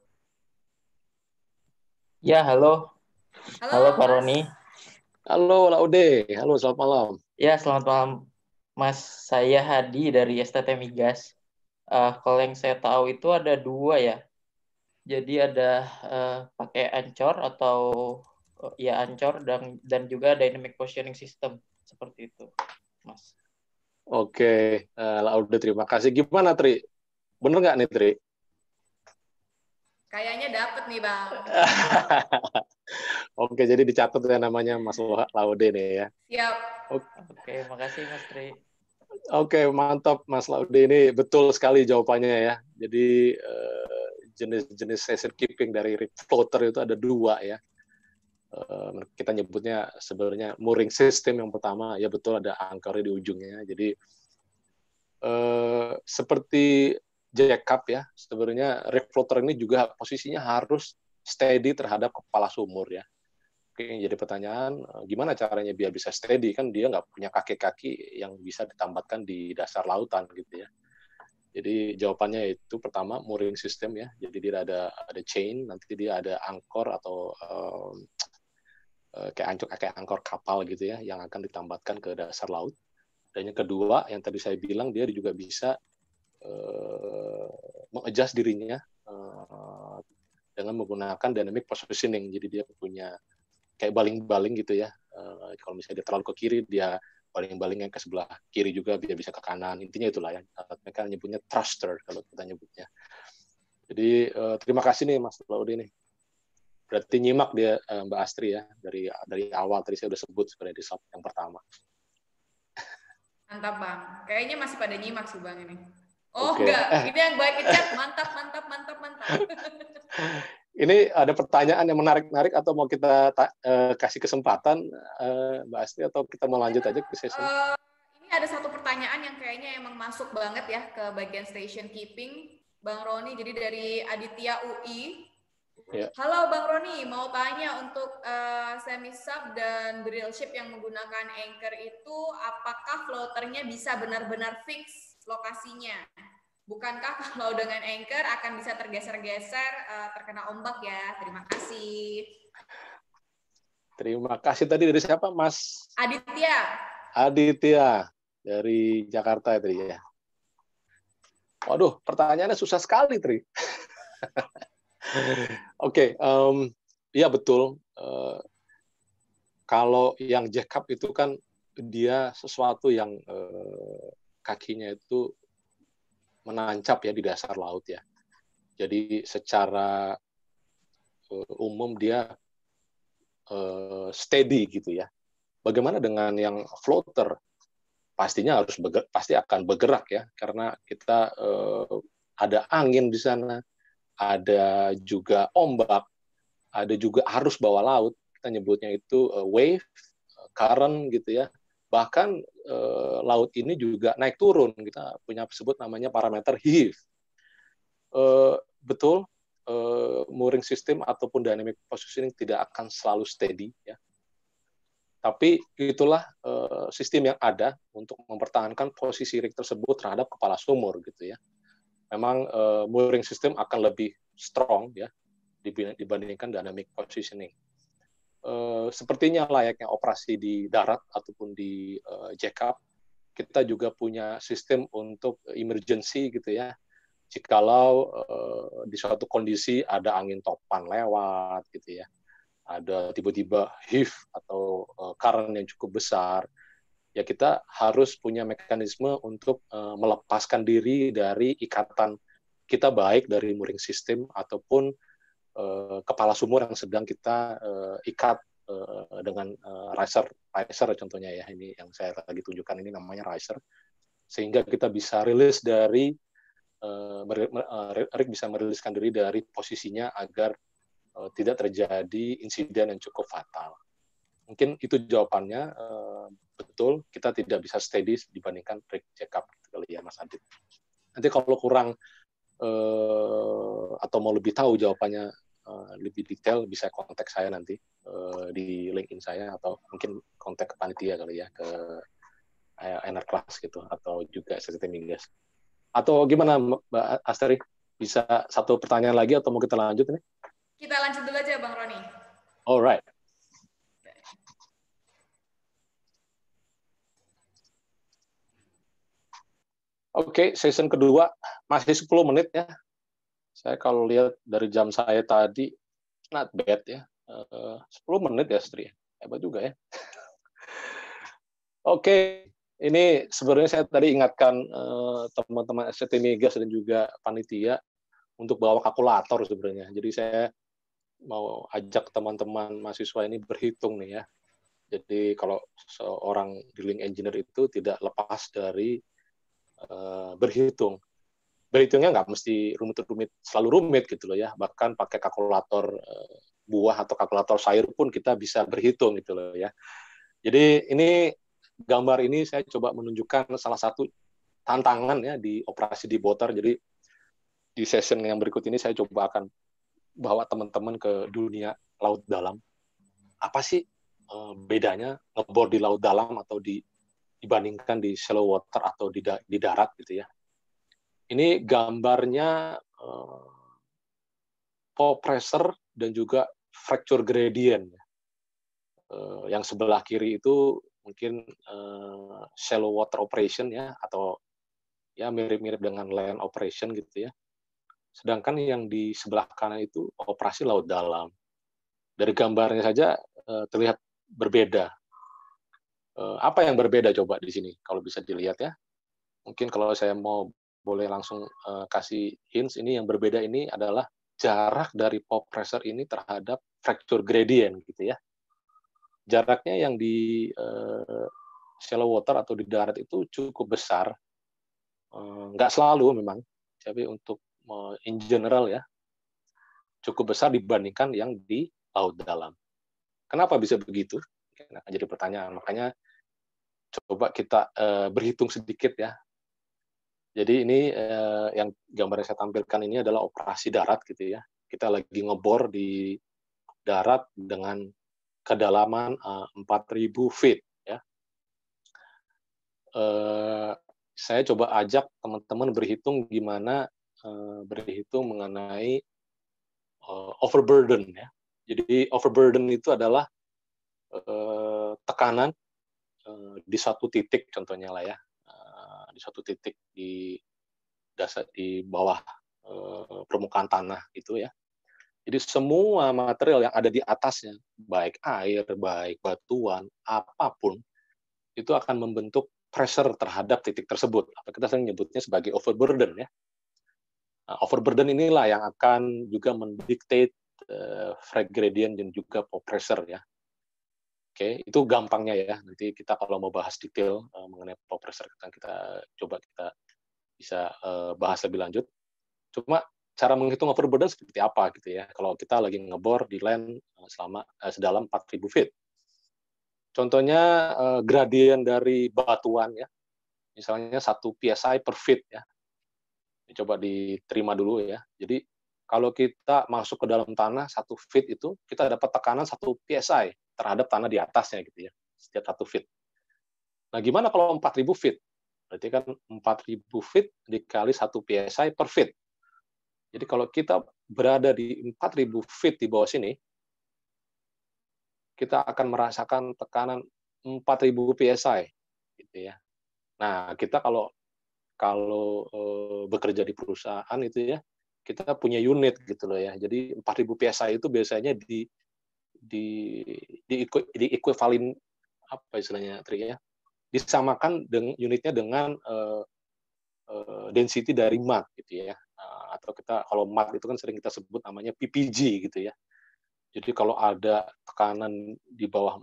Ya, halo. Halo, Pak Mas. Roni. Halo, Laude. Halo, selamat malam. Ya, selamat malam, Mas. Saya Hadi dari STT Migas. Kalau yang saya tahu itu ada 2 ya. Jadi ada pakai Anchor atau ya Anchor dan juga Dynamic Positioning System. Seperti itu, Mas. Oke, Laude, terima kasih. Gimana, Tri? Bener nggak nih, Tri? Kayaknya dapet nih, Bang. Oke, jadi dicatat ya namanya Mas Laude nih ya. Siap. Oke, makasih Mas Tri. Oke, mantap Mas Laude, ini betul sekali jawabannya ya. Jadi jenis-jenis session keeping dari rig floater itu ada 2 ya. Kita nyebutnya sebenarnya mooring system yang pertama, ya betul ada anchor di ujungnya. Jadi seperti jackup ya, sebenarnya rig floater ini juga posisinya harus steady terhadap kepala sumur ya. Oke, jadi pertanyaan, gimana caranya biar bisa steady? Kan dia nggak punya kaki-kaki yang bisa ditambatkan di dasar lautan gitu ya. Jadi jawabannya itu pertama mooring system ya. Jadi dia ada chain, nanti dia ada anchor atau kayak angkor kapal gitu ya, yang akan ditambatkan ke dasar laut. Dan yang kedua, yang tadi saya bilang, dia juga bisa mengadjust dirinya dengan menggunakan dynamic positioning. Jadi dia punya kayak baling-baling gitu ya. Kalau misalnya dia terlalu ke kiri, dia baling-balingnya ke sebelah kiri juga, biar bisa ke kanan. Intinya itulah ya. Mereka nyebutnya thruster kalau kita nyebutnya. Jadi terima kasih nih Mas Laude nih. Berarti nyimak dia Mbak Astri ya dari awal tadi saya udah sebut sebenarnya di slide yang pertama. Mantap, Bang. Kayaknya masih pada nyimak sih, Bang, ini. Oh, Oke. enggak. Ini yang baik chat. Mantap, mantap, mantap, mantap. Ini ada pertanyaan yang menarik-narik atau mau kita kasih kesempatan Mbak Astri atau kita mau lanjut aja ke sesi? Ini ada satu pertanyaan yang kayaknya emang masuk banget ya ke bagian station keeping, Bang Roni. Jadi dari Aditya UI. Ya. Halo Bang Roni, mau tanya untuk semi sub dan drill ship yang menggunakan anchor itu, apakah floaternya bisa benar-benar fix lokasinya? Bukankah kalau dengan anchor akan bisa tergeser-geser terkena ombak ya? Terima kasih. Terima kasih tadi dari siapa, Mas? Aditya. Aditya dari Jakarta tadi ya. Waduh, pertanyaannya susah sekali, Tri. Oke, iya betul. Kalau yang jackup itu kan dia sesuatu yang kakinya itu menancap ya di dasar laut ya. Jadi secara umum dia steady gitu ya. Bagaimana dengan yang floater? Pastinya pasti akan bergerak ya, karena kita ada angin di sana, ada juga ombak, ada juga arus bawah laut. Kita nyebutnya itu wave, current gitu ya. Bahkan laut ini juga naik turun. Kita punya sebut namanya parameter heave. Betul, mooring system ataupun dynamic positioning tidak akan selalu steady ya. Tapi itulah sistem yang ada untuk mempertahankan posisi rig tersebut terhadap kepala sumur gitu ya. Memang mooring system akan lebih strong ya dibandingkan dynamic positioning. Sepertinya layaknya operasi di darat ataupun di jackup, kita juga punya sistem untuk emergency gitu ya. Jikalau di suatu kondisi ada angin topan lewat gitu ya, ada tiba-tiba heave atau current yang cukup besar, ya kita harus punya mekanisme untuk melepaskan diri dari ikatan kita, baik dari mooring system ataupun kepala sumur yang sedang kita ikat dengan riser contohnya ya, ini yang saya lagi tunjukkan ini namanya riser, sehingga kita bisa rilis dari Rick bisa meriliskan diri dari posisinya agar tidak terjadi insiden yang cukup fatal. Mungkin itu jawabannya. Betul, kita tidak bisa steady dibandingkan Rick Jacob gitu kali ya, Mas Adit. Nanti kalau kurang atau mau lebih tahu jawabannya lebih detail, bisa kontak saya nanti di LinkedIn saya, atau mungkin kontak ke panitia kali ya, ke NR Class gitu, atau juga STT Migas. Atau gimana Mbak Astri? Bisa satu pertanyaan lagi atau mau kita lanjut nih? Kita lanjut dulu aja Bang Roni. Alright. Oke, session kedua masih 10 menit ya. Saya kalau lihat dari jam saya tadi, not bad ya. 10 menit ya, Astri. Hebat juga ya. Oke, ini sebenarnya saya tadi ingatkan teman-teman STT Migas dan juga panitia untuk bawa kalkulator sebenarnya. Jadi saya mau ajak teman-teman mahasiswa ini berhitung nih ya. Jadi kalau seorang drilling engineer itu tidak lepas dari berhitung. Berhitungnya nggak mesti rumit-rumit, selalu rumit gitu loh ya. Bahkan pakai kalkulator buah atau kalkulator sayur pun kita bisa berhitung gitu loh ya. Jadi ini gambar ini saya coba menunjukkan salah satu tantangan ya di operasi deep water. Jadi di session yang berikut ini saya coba akan bawa teman-teman ke dunia laut dalam. Apa sih bedanya ngebor di laut dalam atau dibandingkan di shallow water atau di darat gitu ya. Ini gambarnya pore pressure dan juga fracture gradient. Yang sebelah kiri itu mungkin shallow water operation ya, atau ya mirip-mirip dengan land operation gitu ya. Sedangkan yang di sebelah kanan itu operasi laut dalam. Dari gambarnya saja terlihat berbeda. Apa yang berbeda coba di sini kalau bisa dilihat ya. Mungkin kalau saya mau boleh langsung kasih hints, ini yang berbeda ini adalah jarak dari pore pressure ini terhadap fracture gradient gitu ya. Jaraknya yang di shallow water atau di darat itu cukup besar. Nggak selalu memang, tapi untuk in general ya, cukup besar dibandingkan yang di laut dalam. Kenapa bisa begitu? Akan jadi pertanyaan. Makanya coba kita berhitung sedikit ya. Jadi ini yang gambar yang saya tampilkan ini adalah operasi darat gitu ya. Kita lagi ngebor di darat dengan kedalaman 4.000 feet ya. Saya coba ajak teman-teman berhitung gimana berhitung mengenai overburden ya. Jadi overburden itu adalah tekanan di suatu titik contohnya lah ya, di suatu titik di dasar di bawah permukaan tanah gitu ya. Jadi semua material yang ada di atasnya, baik air, baik batuan, apapun, itu akan membentuk pressure terhadap titik tersebut. Atau kita sering menyebutnya sebagai overburden ya. Nah, overburden inilah yang akan juga mendictate frag gradient dan juga pore pressure ya. Oke, itu gampangnya ya. Nanti kita kalau mau bahas detail mengenai pore pressure, kita coba kita bisa bahas lebih lanjut. Cuma cara menghitung overburden seperti apa gitu ya. Kalau kita lagi ngebor di land selama sedalam 4.000 feet. Contohnya gradien dari batuan ya. Misalnya 1 psi per feet ya. Coba diterima dulu ya. Jadi kalau kita masuk ke dalam tanah 1 feet itu kita dapat tekanan 1 psi terhadap tanah di atasnya gitu ya. Setiap 1 feet. Nah, gimana kalau 4.000 feet? Berarti kan 4.000 feet dikali 1 psi per feet. Jadi kalau kita berada di 4.000 feet di bawah sini, kita akan merasakan tekanan 4.000 psi, gitu ya. Nah, kita kalau bekerja di perusahaan itu ya, kita punya unit gitu loh ya. Jadi 4.000 psi itu biasanya di equivalent apa istilahnya, Tri ya? Disamakan dengan unitnya dengan density dari mud gitu ya. Atau kita kalau mud itu kan sering kita sebut namanya PPG gitu ya. Jadi kalau ada tekanan di bawah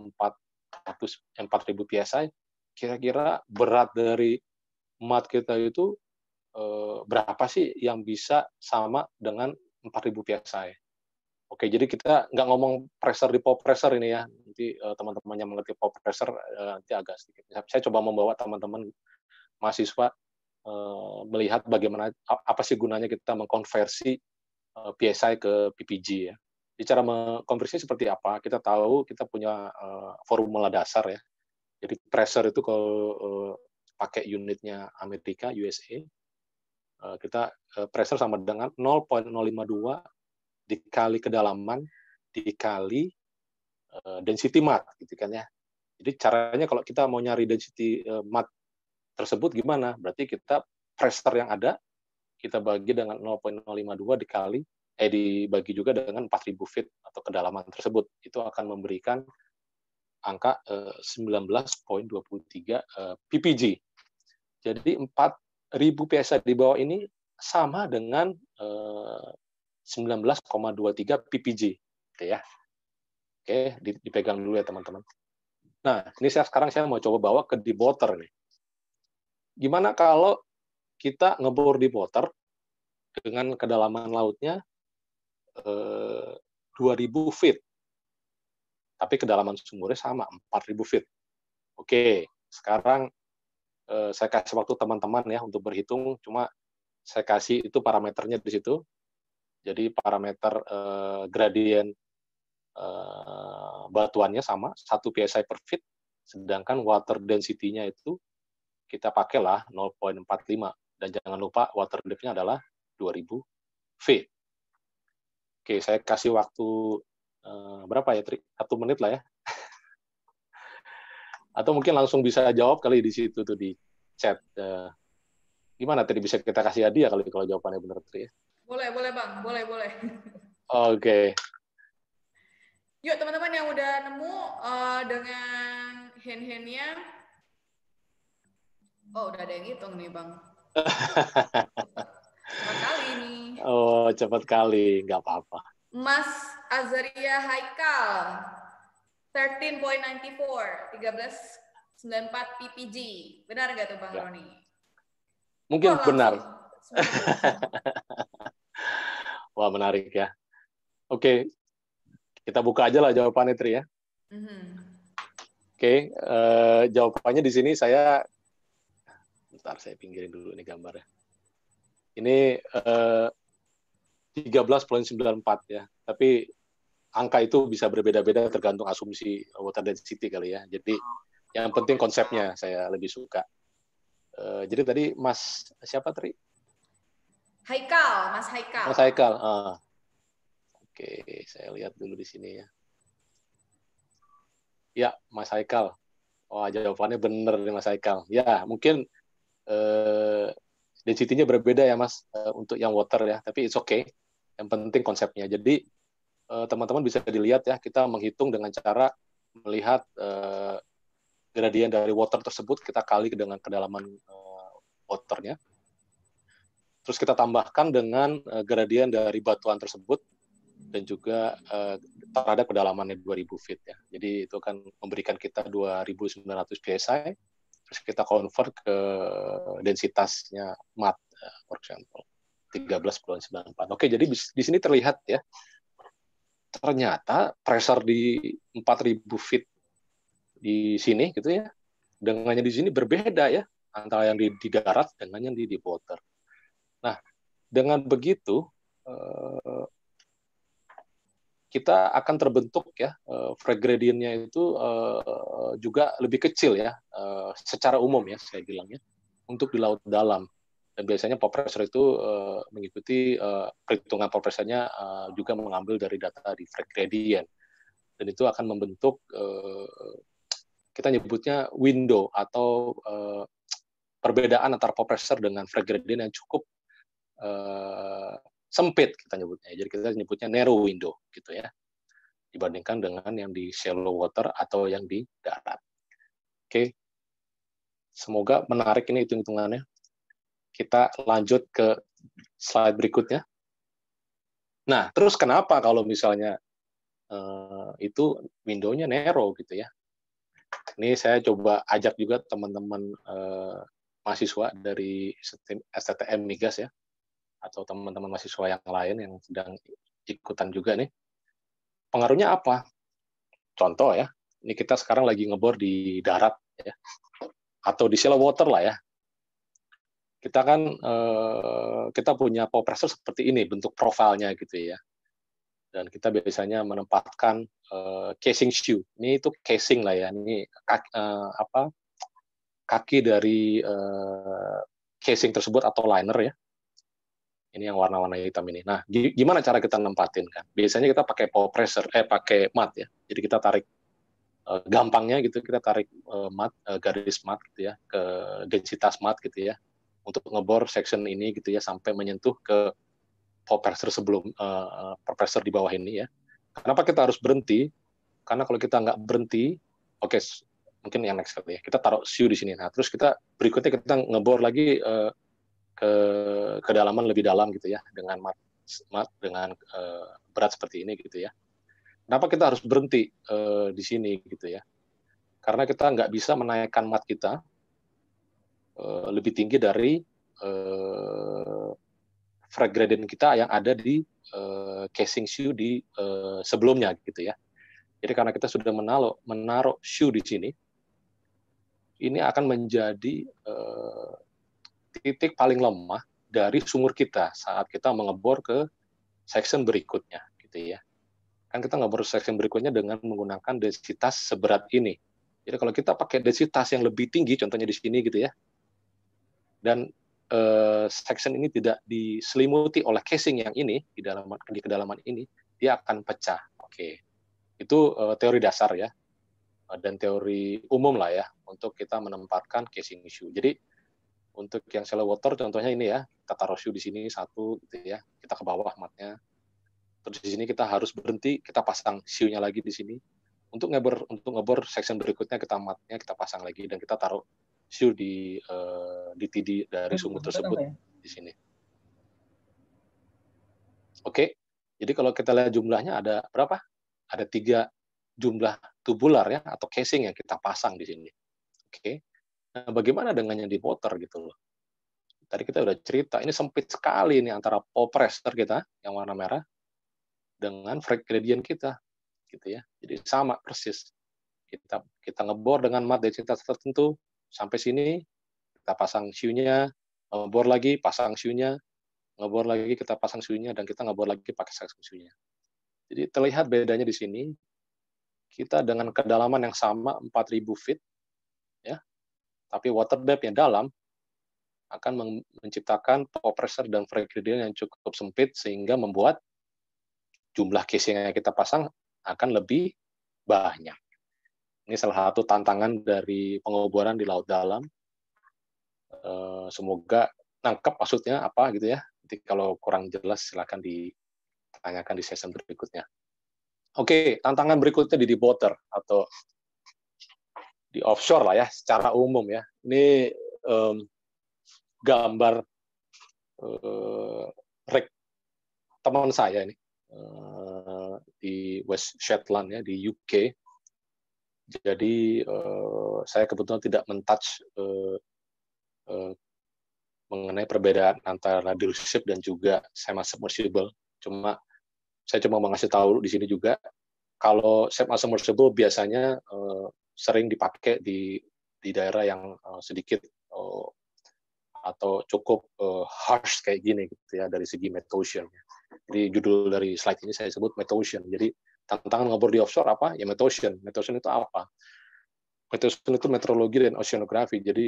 4.000 psi, kira-kira berat dari mud kita itu berapa sih yang bisa sama dengan 4.000 PSI. Oke, jadi kita nggak ngomong pressure di pop pressure ini ya. Nanti teman-teman yang mengerti pop pressure nanti agak sedikit. Saya coba membawa teman-teman mahasiswa melihat bagaimana apa sih gunanya kita mengkonversi PSI ke PPG ya. Bicara mengkonversi seperti apa? Kita tahu kita punya formula dasar ya. Jadi pressure itu kalau pakai unitnya Amerika USA, kita pressure sama dengan 0,052 dikali kedalaman dikali density mat gitu kan ya. Jadi caranya kalau kita mau nyari density mat tersebut gimana? Berarti kita pressure yang ada kita bagi dengan 0,052 dibagi juga dengan 4.000 feet atau kedalaman tersebut. Itu akan memberikan angka 19,23 ppg. Jadi 4.000 PSI di bawah ini sama dengan 19,23 ppg, gitu ya. Oke, dipegang dulu ya teman-teman. Nah, ini sekarang saya mau coba bawa ke deep water nih. Gimana kalau kita ngebor deep water dengan kedalaman lautnya 2.000 feet, tapi kedalaman sumurnya sama 4.000 feet. Oke, sekarang saya kasih waktu teman-teman ya untuk berhitung. Cuma saya kasih itu parameternya di situ. Jadi parameter gradien batuannya sama 1 psi per feet, sedangkan water density-nya itu kita pakailah 0,45 dan jangan lupa water depth-nya adalah 2.000 feet. Oke, saya kasih waktu berapa ya, Tri? 1 menit lah ya. Atau mungkin langsung bisa jawab kali di situ tuh di chat. Gimana tadi bisa kita kasih hadiah kalau jawabannya benar, Tri? Boleh Bang, boleh. Oke. Yuk teman-teman yang udah nemu dengan hand-handnya. Oh, udah ada yang hitung nih Bang. Cepat kali nih. Oh, cepat kali, nggak apa-apa. Mas Azaria Haikal, 13.94, 13.94 ppg. Benar nggak tuh Bang Roni? Mungkin benar. Wah, menarik ya. Oke, kita buka aja lah jawabannya, Tri ya. Oke, jawabannya di sini bentar, saya pinggirin dulu ini gambarnya. Ini 13,94 ya. Tapi angka itu bisa berbeda-beda tergantung asumsi water density kali ya. Jadi yang penting konsepnya saya lebih suka. Jadi tadi Mas siapa Tri? Haikal. Mas Haikal. Oke, saya lihat dulu di sini ya. Ya, Mas Haikal. Wah, jawabannya benar nih Mas Haikal. Ya, mungkin density-nya berbeda ya Mas untuk yang water ya, tapi it's okay. Yang penting konsepnya. Jadi teman-teman bisa dilihat ya, kita menghitung dengan cara melihat gradien dari water tersebut, kita kali dengan kedalaman waternya. Terus kita tambahkan dengan gradien dari batuan tersebut dan juga terhadap kedalamannya 2.000 feet ya. Jadi itu akan memberikan kita 2.900 psi. Terus kita convert ke densitasnya mat, for example, 13,94. Oke, jadi di sini terlihat ya, ternyata pressure di 4.000 feet di sini gitu ya, dengannya di sini berbeda ya, antara yang di darat dengan yang di deep water. Nah, dengan begitu kita akan terbentuk ya frag gradientnya itu juga lebih kecil ya secara umum ya saya bilangnya untuk di laut dalam, dan biasanya pop pressure itu mengikuti perhitungan pop pressure-nya juga mengambil dari data di frag gradient, dan itu akan membentuk kita nyebutnya window atau perbedaan antara pop pressure dengan frag gradient yang cukup sempit kita nyebutnya. Jadi kita nyebutnya narrow window gitu ya, dibandingkan dengan yang di shallow water atau yang di darat. Oke. Semoga menarik ini hitung-hitungannya. Kita lanjut ke slide berikutnya. Nah, terus kenapa kalau misalnya itu window-nya narrow gitu ya? Ini saya coba ajak juga teman-teman mahasiswa dari STTM Migas ya, atau teman-teman mahasiswa yang lain yang sedang ikutan juga nih. Pengaruhnya apa? Contoh ya, ini kita sekarang lagi ngebor di darat ya, atau di shallow water lah ya. Kita kan kita punya compressor seperti ini bentuk profilnya gitu ya. Dan kita biasanya menempatkan casing shoe. Ini itu casing lah ya. Ini kaki dari casing tersebut atau liner ya. Ini yang warna-warna hitam ini. Nah, gimana cara kita nempatin kan? Biasanya kita pakai compressor, pakai mat ya. Jadi kita tarik gampangnya gitu, kita tarik mat, garis mat gitu ya, ke densitas mat gitu ya, untuk ngebor section ini gitu ya sampai menyentuh ke compressor sebelum compressor di bawah ini ya. Kenapa kita harus berhenti? Karena kalau kita nggak berhenti, oke, mungkin yang next kali ya, kita taruh shoe di sini. Nah, terus kita berikutnya kita ngebor lagi ke kedalaman lebih dalam gitu ya, dengan mat dengan berat seperti ini gitu ya. Kenapa kita harus berhenti di sini gitu ya? Karena kita nggak bisa menaikkan mat kita lebih tinggi dari frag gradient kita yang ada di casing shoe di sebelumnya gitu ya. Jadi karena kita sudah menaruh shoe di sini, ini akan menjadi titik paling lemah dari sumur kita saat kita mengebor ke section berikutnya gitu ya. Kan kita ngebor section berikutnya dengan menggunakan densitas seberat ini. Jadi kalau kita pakai densitas yang lebih tinggi, contohnya di sini gitu ya, dan section ini tidak diselimuti oleh casing yang ini di kedalaman ini, dia akan pecah. Oke, itu teori dasar ya, dan teori umum lah ya untuk kita menempatkan casing shoe. Jadi untuk yang shallow water contohnya ini ya, kita taruh shoe di sini satu gitu ya, kita ke bawah matnya. Terus di sini kita harus berhenti, kita pasang shoe-nya lagi di sini. Untuk ngebor section berikutnya kita matnya kita pasang lagi dan kita taruh shoe di TD dari sumur tersebut di sini. Oke. Jadi kalau kita lihat jumlahnya ada berapa? Ada 3 jumlah tubular ya atau casing yang kita pasang di sini. Oke. Nah, bagaimana dengan yang di water gitu loh? Tadi kita udah cerita, ini sempit sekali nih antara compressor kita yang warna merah dengan frag gradient kita, gitu ya. Jadi sama persis. Kita ngebor dengan mat densitas tertentu sampai sini, kita pasang shoe-nya, ngebor lagi, pasang shoe-nya, ngebor lagi, kita pasang shoe-nya, dan kita ngebor lagi pakai section shoe-nya. Jadi terlihat bedanya di sini. Kita dengan kedalaman yang sama 4.000 feet, ya, tapi water depth yang dalam akan menciptakan compressor dan frag gradient yang cukup sempit sehingga membuat jumlah casing yang kita pasang akan lebih banyak. Ini salah satu tantangan dari pengeboran di laut dalam. Semoga nangkep maksudnya apa gitu ya. Nanti kalau kurang jelas silakan ditanyakan di sesi berikutnya. Oke, tantangan berikutnya di deep water atau di offshore lah ya, secara umum ya. Ini gambar rig teman saya ini di West Shetland ya, di UK. Jadi saya kebetulan tidak mentouch mengenai perbedaan antara drill ship dan juga semi-submersible. Saya cuma mengasih tahu di sini juga, kalau semi-submersible biasanya sering dipakai di daerah yang sedikit atau cukup harsh kayak gini gitu ya dari segi metocean. Jadi judul dari slide ini saya sebut metocean. Jadi tantangan ngebor di offshore apa? Ya metocean. Metocean itu apa? Metocean itu meteorologi dan oceanografi. Jadi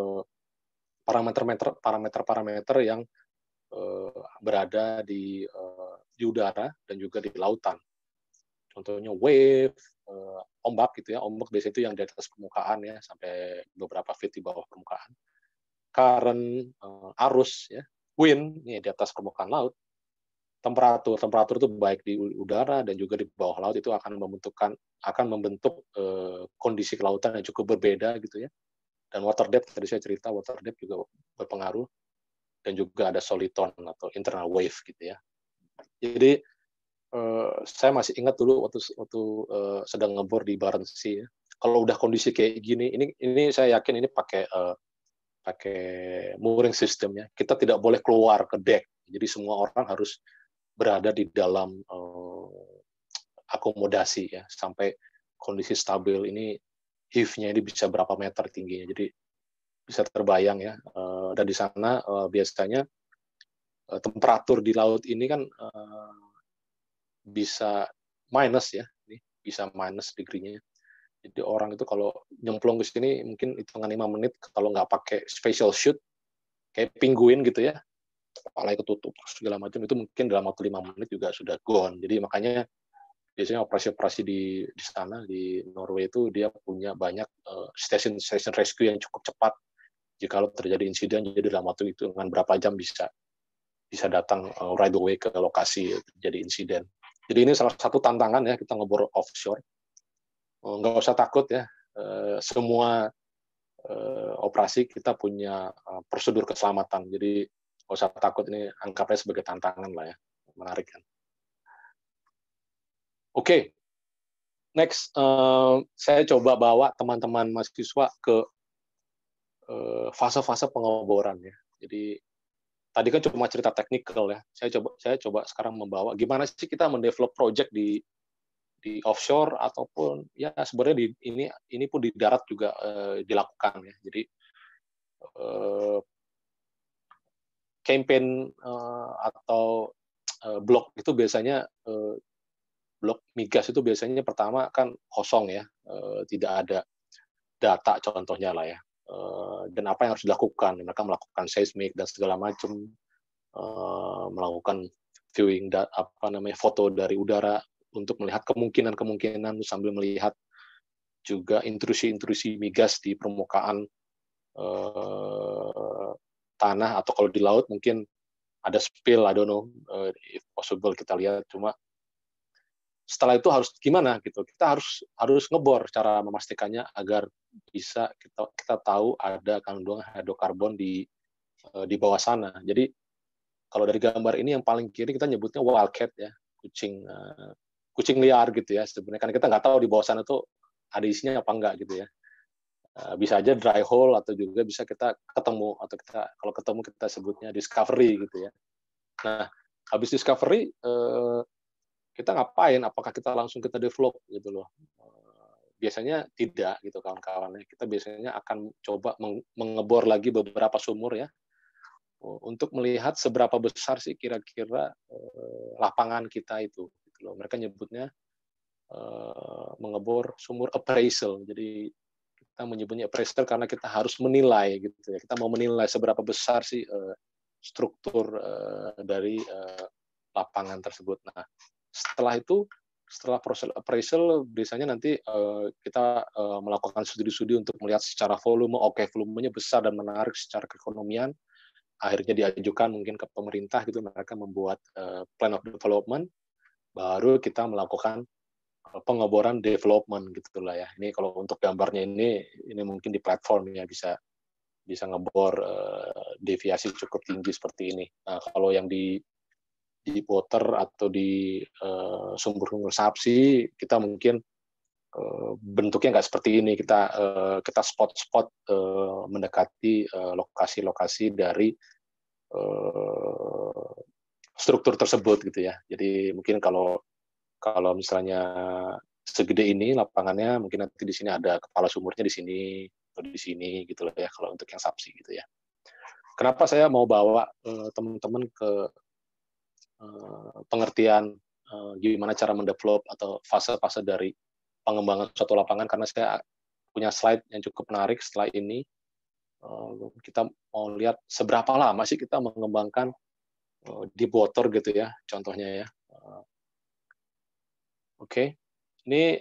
parameter yang berada di udara dan juga di lautan. Contohnya wave, ombak gitu ya. Ombak biasanya itu yang di atas permukaan ya, sampai beberapa feet di bawah permukaan. Current, arus ya, wind ini di atas permukaan laut. Temperatur itu baik di udara dan juga di bawah laut itu akan membentuk kondisi kelautan yang cukup berbeda gitu ya. Dan water depth, tadi saya cerita water depth juga berpengaruh, dan juga ada soliton atau internal wave gitu ya. Jadi saya masih ingat dulu waktu sedang ngebor di Barents Sea ya. Kalau udah kondisi kayak gini, ini saya yakin ini pakai pakai mooring systemnya. Kita tidak boleh keluar ke deck. Jadi semua orang harus berada di dalam akomodasi ya sampai kondisi stabil. Ini heave-nya ini bisa berapa meter tingginya. Jadi bisa terbayang ya. Dan di sana biasanya temperatur di laut ini kan bisa minus ya, bisa minus degree-nya. Jadi orang itu kalau nyemplung ke sini mungkin hitungan 5 menit kalau nggak pakai special suit kayak penguin gitu ya, kepala ketutup segala macam, itu mungkin dalam waktu 5 menit juga sudah gone. Jadi makanya biasanya operasi-operasi di sana di Norway itu dia punya banyak station rescue yang cukup cepat. Jika terjadi insiden, jadi dalam waktu itu dengan berapa jam bisa datang right away ke lokasi terjadi insiden. Jadi ini salah satu tantangan ya kita ngebor offshore. Nggak usah takut ya, semua operasi kita punya prosedur keselamatan. Jadi nggak usah takut, ini anggapnya sebagai tantangan lah ya, menarik kan. Oke, next saya coba bawa teman-teman mahasiswa ke fase-fase pengeboran ya. Jadi tadi kan cuma cerita teknikal ya. Saya coba sekarang membawa gimana sih kita mendevelop project di offshore ataupun ya sebenarnya ini pun di darat juga dilakukan ya. Jadi campaign atau blok itu biasanya blok migas itu biasanya pertama kan kosong ya, tidak ada data contohnya lah ya. Dan apa yang harus dilakukan? Mereka melakukan seismik dan segala macam, melakukan viewing foto dari udara untuk melihat kemungkinan sambil melihat juga intrusi migas di permukaan tanah, atau kalau di laut mungkin ada spill, I don't know if possible kita lihat. Cuma setelah itu harus gimana gitu? Kita harus ngebor cara memastikannya agar bisa kita tahu ada kandungan hidrokarbon di bawah sana. Jadi kalau dari gambar ini yang paling kiri kita nyebutnya wildcat ya, kucing liar gitu ya. Sebenarnya kan kita nggak tahu di bawah sana tuh ada isinya apa enggak gitu ya. Bisa aja dry hole atau juga bisa kita ketemu, atau kalau ketemu kita sebutnya discovery gitu ya. Nah, habis discovery kita ngapain? Apakah kita langsung kita develop gitu loh? Biasanya tidak gitu kawan-kawan. Kita biasanya akan coba mengebor lagi beberapa sumur ya, untuk melihat seberapa besar sih kira-kira lapangan kita itu. Gitu loh. Mereka nyebutnya mengebor sumur appraisal. Jadi kita menyebutnya appraisal karena kita harus menilai gitu ya. Kita mau menilai seberapa besar sih struktur dari lapangan tersebut. Nah, setelah proses appraisal biasanya nanti kita melakukan studi-studi untuk melihat secara volume, volumenya besar dan menarik secara keekonomian. Akhirnya diajukan mungkin ke pemerintah gitu, mereka membuat plan of development, baru kita melakukan pengeboran development gitulah ya. Ini kalau untuk gambarnya ini mungkin di platform ya bisa ngebor deviasi cukup tinggi seperti ini. Nah, kalau yang di water atau di sumber-sumber subsea kita mungkin bentuknya nggak seperti ini. Kita spot mendekati lokasi-lokasi dari struktur tersebut gitu ya. Jadi mungkin kalau misalnya segede ini lapangannya, mungkin nanti di sini ada kepala sumurnya di sini atau di sini gitu lah ya, kalau untuk yang subsea gitu ya. Kenapa saya mau bawa teman-teman ke pengertian gimana cara mendevelop atau fase-fase dari pengembangan suatu lapangan, karena saya punya slide yang cukup menarik. Setelah ini kita mau lihat seberapa lama sih kita mengembangkan deep water gitu ya, contohnya ya. Oke. Ini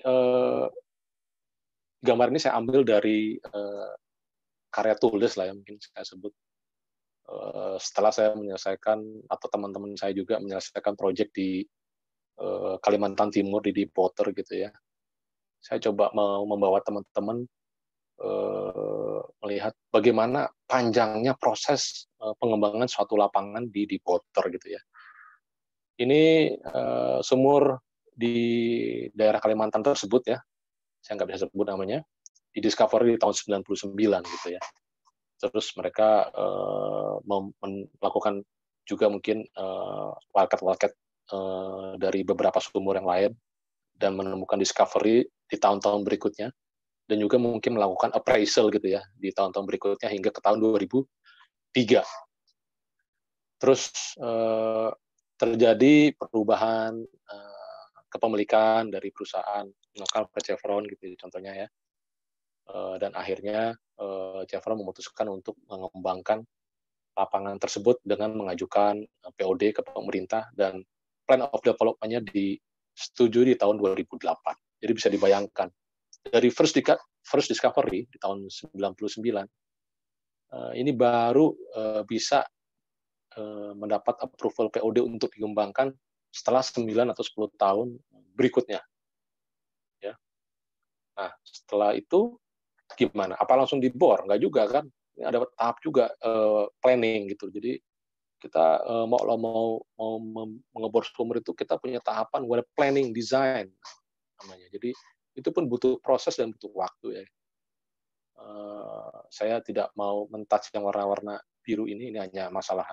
gambar ini saya ambil dari karya tulis lah ya, mungkin saya sebut. Setelah saya menyelesaikan, atau teman-teman saya juga menyelesaikan proyek di Kalimantan Timur di deep water gitu ya. Saya coba mau membawa teman-teman melihat bagaimana panjangnya proses pengembangan suatu lapangan di deep water gitu ya. Ini sumur di daerah Kalimantan tersebut ya, saya nggak bisa sebut namanya, di discovery di tahun 99 gitu ya. Terus mereka melakukan juga mungkin wildcat dari beberapa sumur yang lain dan menemukan discovery di tahun-tahun berikutnya, dan juga mungkin melakukan appraisal gitu ya di tahun-tahun berikutnya hingga ke tahun 2003. Terus terjadi perubahan kepemilikan dari perusahaan lokal ke Chevron gitu contohnya ya, dan akhirnya Chevron memutuskan untuk mengembangkan lapangan tersebut dengan mengajukan POD ke pemerintah, dan plan of development-nya disetujui di tahun 2008. Jadi bisa dibayangkan dari first discovery di tahun 99 ini baru bisa mendapat approval POD untuk dikembangkan setelah 9 atau 10 tahun berikutnya. Ya. Nah, setelah itu gimana? Apa langsung dibor? Enggak juga kan? Ini ada tahap juga planning gitu. Jadi kita mau mengebor sumur itu kita punya tahapan planning design namanya. Jadi itu pun butuh proses dan butuh waktu ya. Saya tidak mau mentouch yang warna-warna biru ini hanya masalah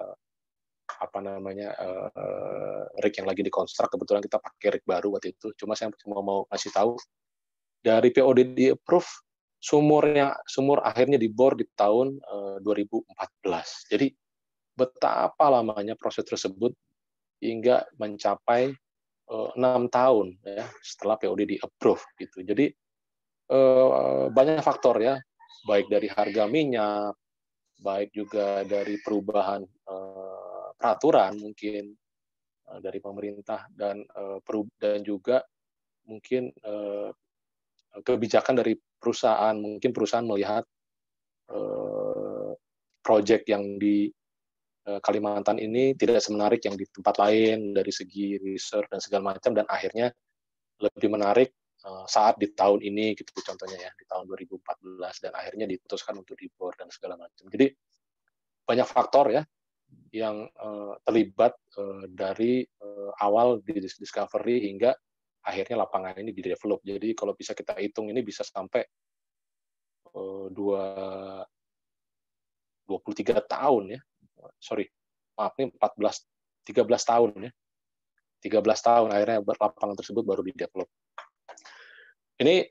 rig yang lagi dikonstruk. Kebetulan kita pakai rig baru waktu itu. Cuma saya cuma mau kasih tahu dari POD di approve sumur akhirnya dibor di tahun 2014. Jadi betapa lamanya proses tersebut hingga mencapai 6 tahun ya setelah POD di approve gitu. Jadi banyak faktor ya, baik dari harga minyak, baik juga dari perubahan peraturan mungkin dari pemerintah, dan juga mungkin kebijakan dari perusahaan. Mungkin perusahaan melihat proyek yang di Kalimantan ini tidak semenarik yang di tempat lain dari segi research dan segala macam, dan akhirnya lebih menarik saat di tahun ini gitu contohnya ya, di tahun 2014, dan akhirnya diputuskan untuk dibor dan segala macam. Jadi banyak faktor ya yang terlibat dari awal di discovery hingga akhirnya lapangan ini di-develop. Jadi kalau bisa kita hitung ini bisa sampai 23 tahun ya. Sorry, maaf nih 13 tahun ya. 13 tahun akhirnya lapangan tersebut baru di-develop. Ini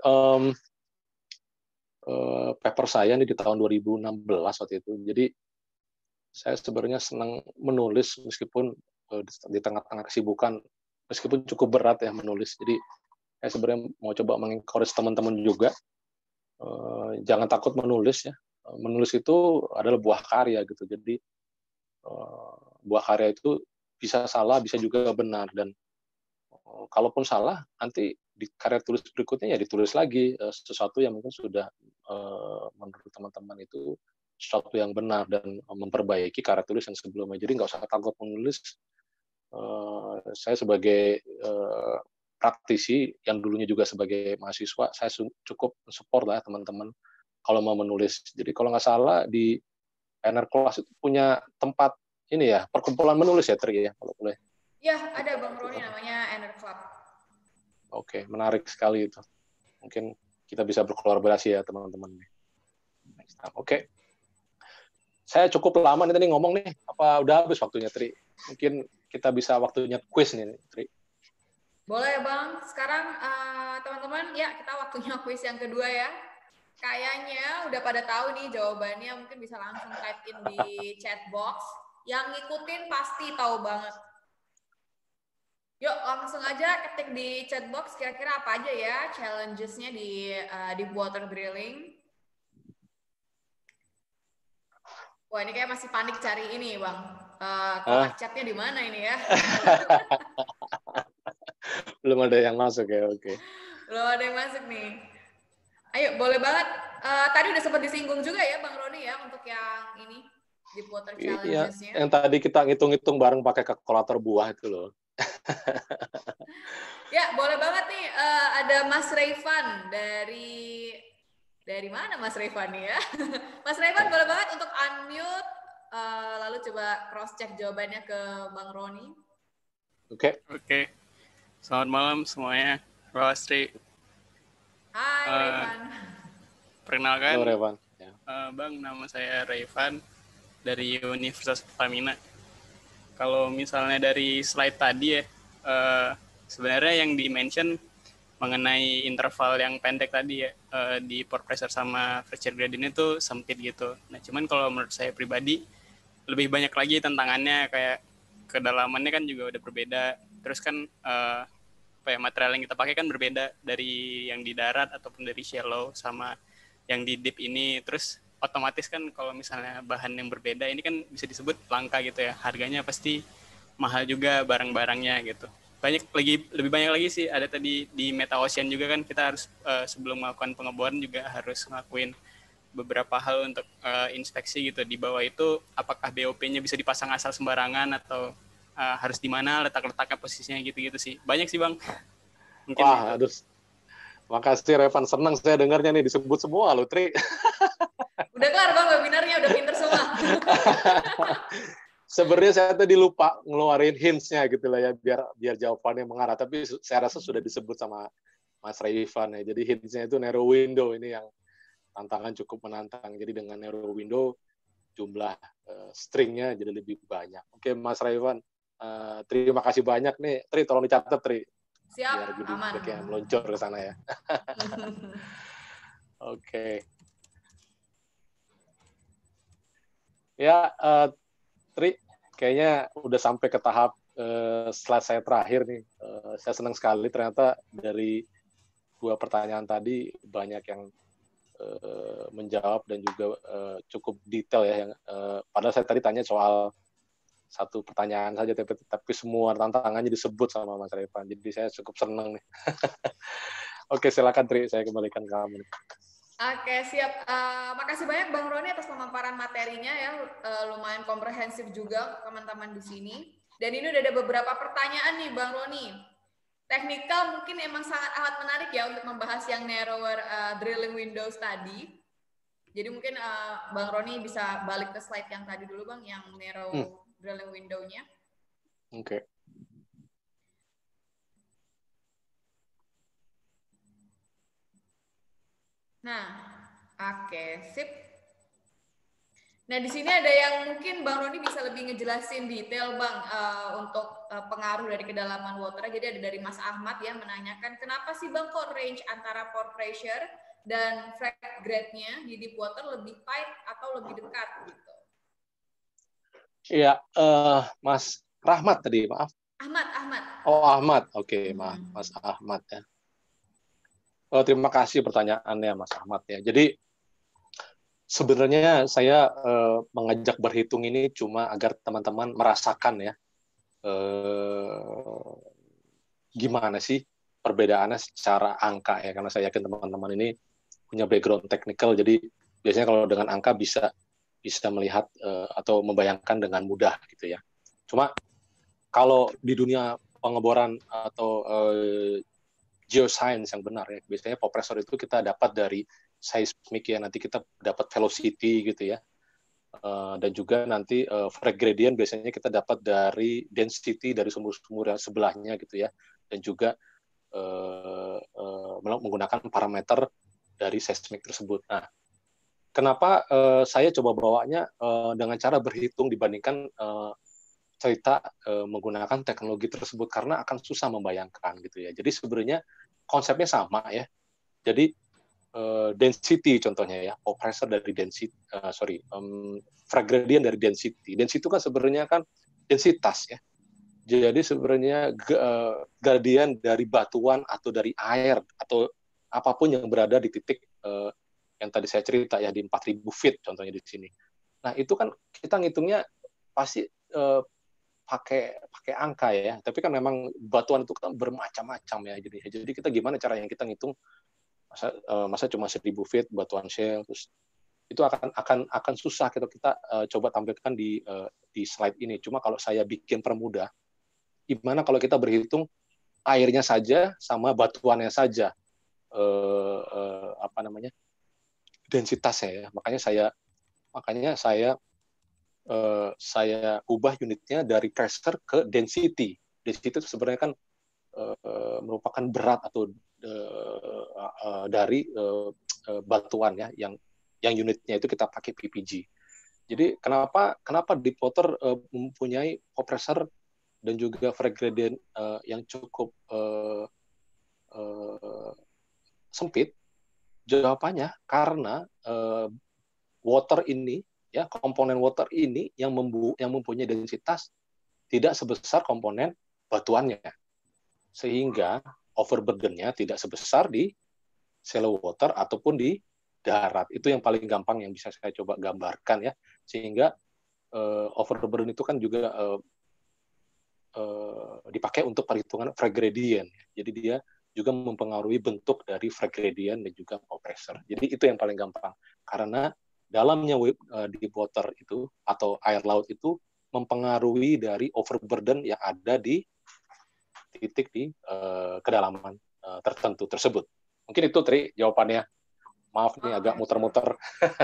paper saya nih di tahun 2016 waktu itu. Jadi saya sebenarnya senang menulis meskipun di tengah-tengah kesibukan, meskipun cukup berat ya menulis. Jadi saya sebenarnya mau coba mengencourage teman-teman juga, jangan takut menulis ya. Menulis itu adalah buah karya gitu. Jadi buah karya itu bisa salah, bisa juga benar, dan kalaupun salah nanti di karya tulis berikutnya ya ditulis lagi sesuatu yang mungkin sudah menurut teman-teman itu sesuatu yang benar dan memperbaiki karya tulis yang sebelumnya. Jadi nggak usah takut menulis. Saya sebagai praktisi yang dulunya juga sebagai mahasiswa, saya cukup support lah teman-teman kalau mau menulis. Jadi kalau nggak salah di NR Class itu punya tempat ini ya, perkumpulan menulis ya, Tri ya, kalau boleh. Ya, ada Bang Roni namanya NR Club. Oke, menarik sekali itu. Mungkin kita bisa berkolaborasi ya teman-teman. Oke. Saya cukup lama nih tadi ngomong nih. Apa udah habis waktunya, Tri? Mungkin kita bisa waktunya quiz nih, Tri. Boleh, Bang. Sekarang teman-teman, ya kita waktunya quiz yang kedua ya. Kayaknya udah pada tahu nih jawabannya, mungkin bisa langsung type in di chat box. Yang ngikutin pasti tahu banget. Yuk, langsung aja ketik di chat box kira-kira apa aja ya challenges-nya di deep water drilling. Wah, ini kayak masih panik cari ini, Bang. Kotak chatnya di mana ini ya? Belum ada yang masuk ya, oke. Belum ada yang masuk nih. Ayo, boleh banget. Tadi udah sempat disinggung juga ya, Bang Roni ya, untuk yang ini, deep water challenges-nya. Iya, yang tadi kita ngitung-ngitung bareng pakai kalkulator buah itu loh. Ya, boleh banget nih. Ada Mas Revan dari mana Mas Revan nih ya? Mas Revan boleh banget untuk unmute, lalu coba cross check jawabannya ke Bang Roni. Oke. Selamat malam semuanya. Halo Astri. Hai Revan. Perkenalkan. Halo Revan. Bang, nama saya Rayvan dari Universitas Pertamina. Kalau misalnya dari slide tadi ya, sebenarnya yang di-mention mengenai interval yang pendek tadi ya, di pore pressure sama pressure gradient itu sempit gitu. Nah, cuman kalau menurut saya pribadi, lebih banyak lagi tantangannya, kayak kedalamannya kan juga udah berbeda. Terus kan kayak material yang kita pakai kan berbeda dari yang di darat ataupun dari shallow sama yang di deep ini. Terus otomatis kan kalau misalnya bahan yang berbeda ini kan bisa disebut langka gitu ya, harganya pasti mahal juga barang-barangnya gitu. Lebih banyak lagi sih, ada tadi di Meta Ocean juga kan kita harus sebelum melakukan pengeboran juga harus ngelakuin beberapa hal untuk inspeksi gitu. Di bawah itu apakah BOP-nya bisa dipasang asal sembarangan atau harus di mana letak-letaknya posisinya gitu-gitu sih. Banyak sih Bang. Mungkin Wah, aduh. Makasih Revan, senang saya dengarnya nih, disebut semua loh, Tri. Udah kelar Bang webinarnya, udah pinter semua. Sebenarnya saya tadi lupa ngeluarin hints-nya gitu lah ya, biar jawabannya mengarah. Tapi saya rasa sudah disebut sama Mas Rayvan ya. Jadi hints-nya itu narrow window, ini yang tantangan cukup menantang. Jadi dengan narrow window, jumlah string-nya jadi lebih banyak. Oke, Mas Rayvan, terima kasih banyak nih. Tri, tolong dicatat, Tri. Siap, biar aman. Biar meluncur ke sana ya. Oke. Ya, Tri, kayaknya udah sampai ke tahap slide saya terakhir nih. Saya senang sekali ternyata dari 2 pertanyaan tadi banyak yang menjawab dan juga cukup detail ya. Yang padahal saya tadi tanya soal 1 pertanyaan saja, tapi semua tantangannya disebut sama Mas Rayvan. Jadi saya cukup senang nih. Oke, silakan Tri, saya kembalikan ke kamu. Oke, siap. Makasih banyak Bang Roni atas pemaparan materinya ya, lumayan komprehensif juga teman-teman di sini. Dan ini udah ada beberapa pertanyaan nih Bang Roni. Teknikal mungkin emang sangat amat menarik ya untuk membahas yang narrower drilling windows tadi. Jadi mungkin Bang Roni bisa balik ke slide yang tadi dulu Bang, yang narrow drilling window-nya. Oke. Nah, oke, sip. Nah, di sini ada yang mungkin Bang Roni bisa lebih ngejelasin detail Bang untuk pengaruh dari kedalaman water. Jadi ada dari Mas Ahmad ya menanyakan kenapa sih Bang kok range antara pore pressure dan frac grade-nya di deep water lebih tight atau lebih dekat gitu. Iya, Mas Rahmat tadi, maaf. Ahmad. Oh, Ahmad. Oke, maaf, Mas Ahmad ya. Terima kasih pertanyaannya, Mas Ahmad ya. Jadi sebenarnya saya mengajak berhitung ini cuma agar teman-teman merasakan ya gimana sih perbedaannya secara angka ya, karena saya yakin teman-teman ini punya background technical, jadi biasanya kalau dengan angka bisa melihat atau membayangkan dengan mudah gitu ya. Cuma kalau di dunia pengeboran atau geoscience yang benar ya, biasanya pore pressure itu kita dapat dari seismik ya, nanti kita dapat velocity gitu ya, dan juga nanti frac gradient biasanya kita dapat dari density dari sumur-sumur yang sebelahnya gitu ya, dan juga menggunakan parameter dari seismik tersebut. Nah, kenapa saya coba bawanya dengan cara berhitung dibandingkan cerita menggunakan teknologi tersebut, karena akan susah membayangkan gitu ya. Jadi sebenarnya konsepnya sama ya. Jadi density contohnya ya, pore pressure dari density, frac gradient dari density. Density itu kan sebenarnya kan densitas ya. Jadi sebenarnya gradient dari batuan atau dari air atau apapun yang berada di titik yang tadi saya cerita ya, di 4.000 feet contohnya di sini. Nah itu kan kita ngitungnya pasti pakai angka ya, tapi kan memang batuan itu kan bermacam-macam ya. Jadi kita gimana cara yang kita ngitung, masa cuma 1.000 feet batuan shale, terus itu akan susah kita coba tampilkan di slide ini. Cuma kalau saya bikin permudah, gimana kalau kita berhitung airnya saja sama batuannya saja, densitasnya ya. Makanya saya ubah unitnya dari pressure ke density. Density itu sebenarnya kan merupakan berat atau dari batuan ya, yang yang unitnya itu kita pakai PPG. Jadi kenapa deep water mempunyai kompresor dan juga frag gradient yang cukup sempit? Jawabannya karena water ini, ya, komponen water ini yang mempunyai densitas tidak sebesar komponen batuannya, sehingga overburden-nya tidak sebesar di shallow water ataupun di darat. Itu yang paling gampang yang bisa saya coba gambarkan, ya, sehingga overburden itu kan juga dipakai untuk perhitungan frag gradient. Jadi dia juga mempengaruhi bentuk dari frag gradient dan juga kompresor. Jadi itu yang paling gampang. Karena dalamnya deep water itu atau air laut itu mempengaruhi dari overburden yang ada di titik di kedalaman tertentu tersebut. Mungkin itu, Tri, jawabannya. Maaf nih agak muter-muter.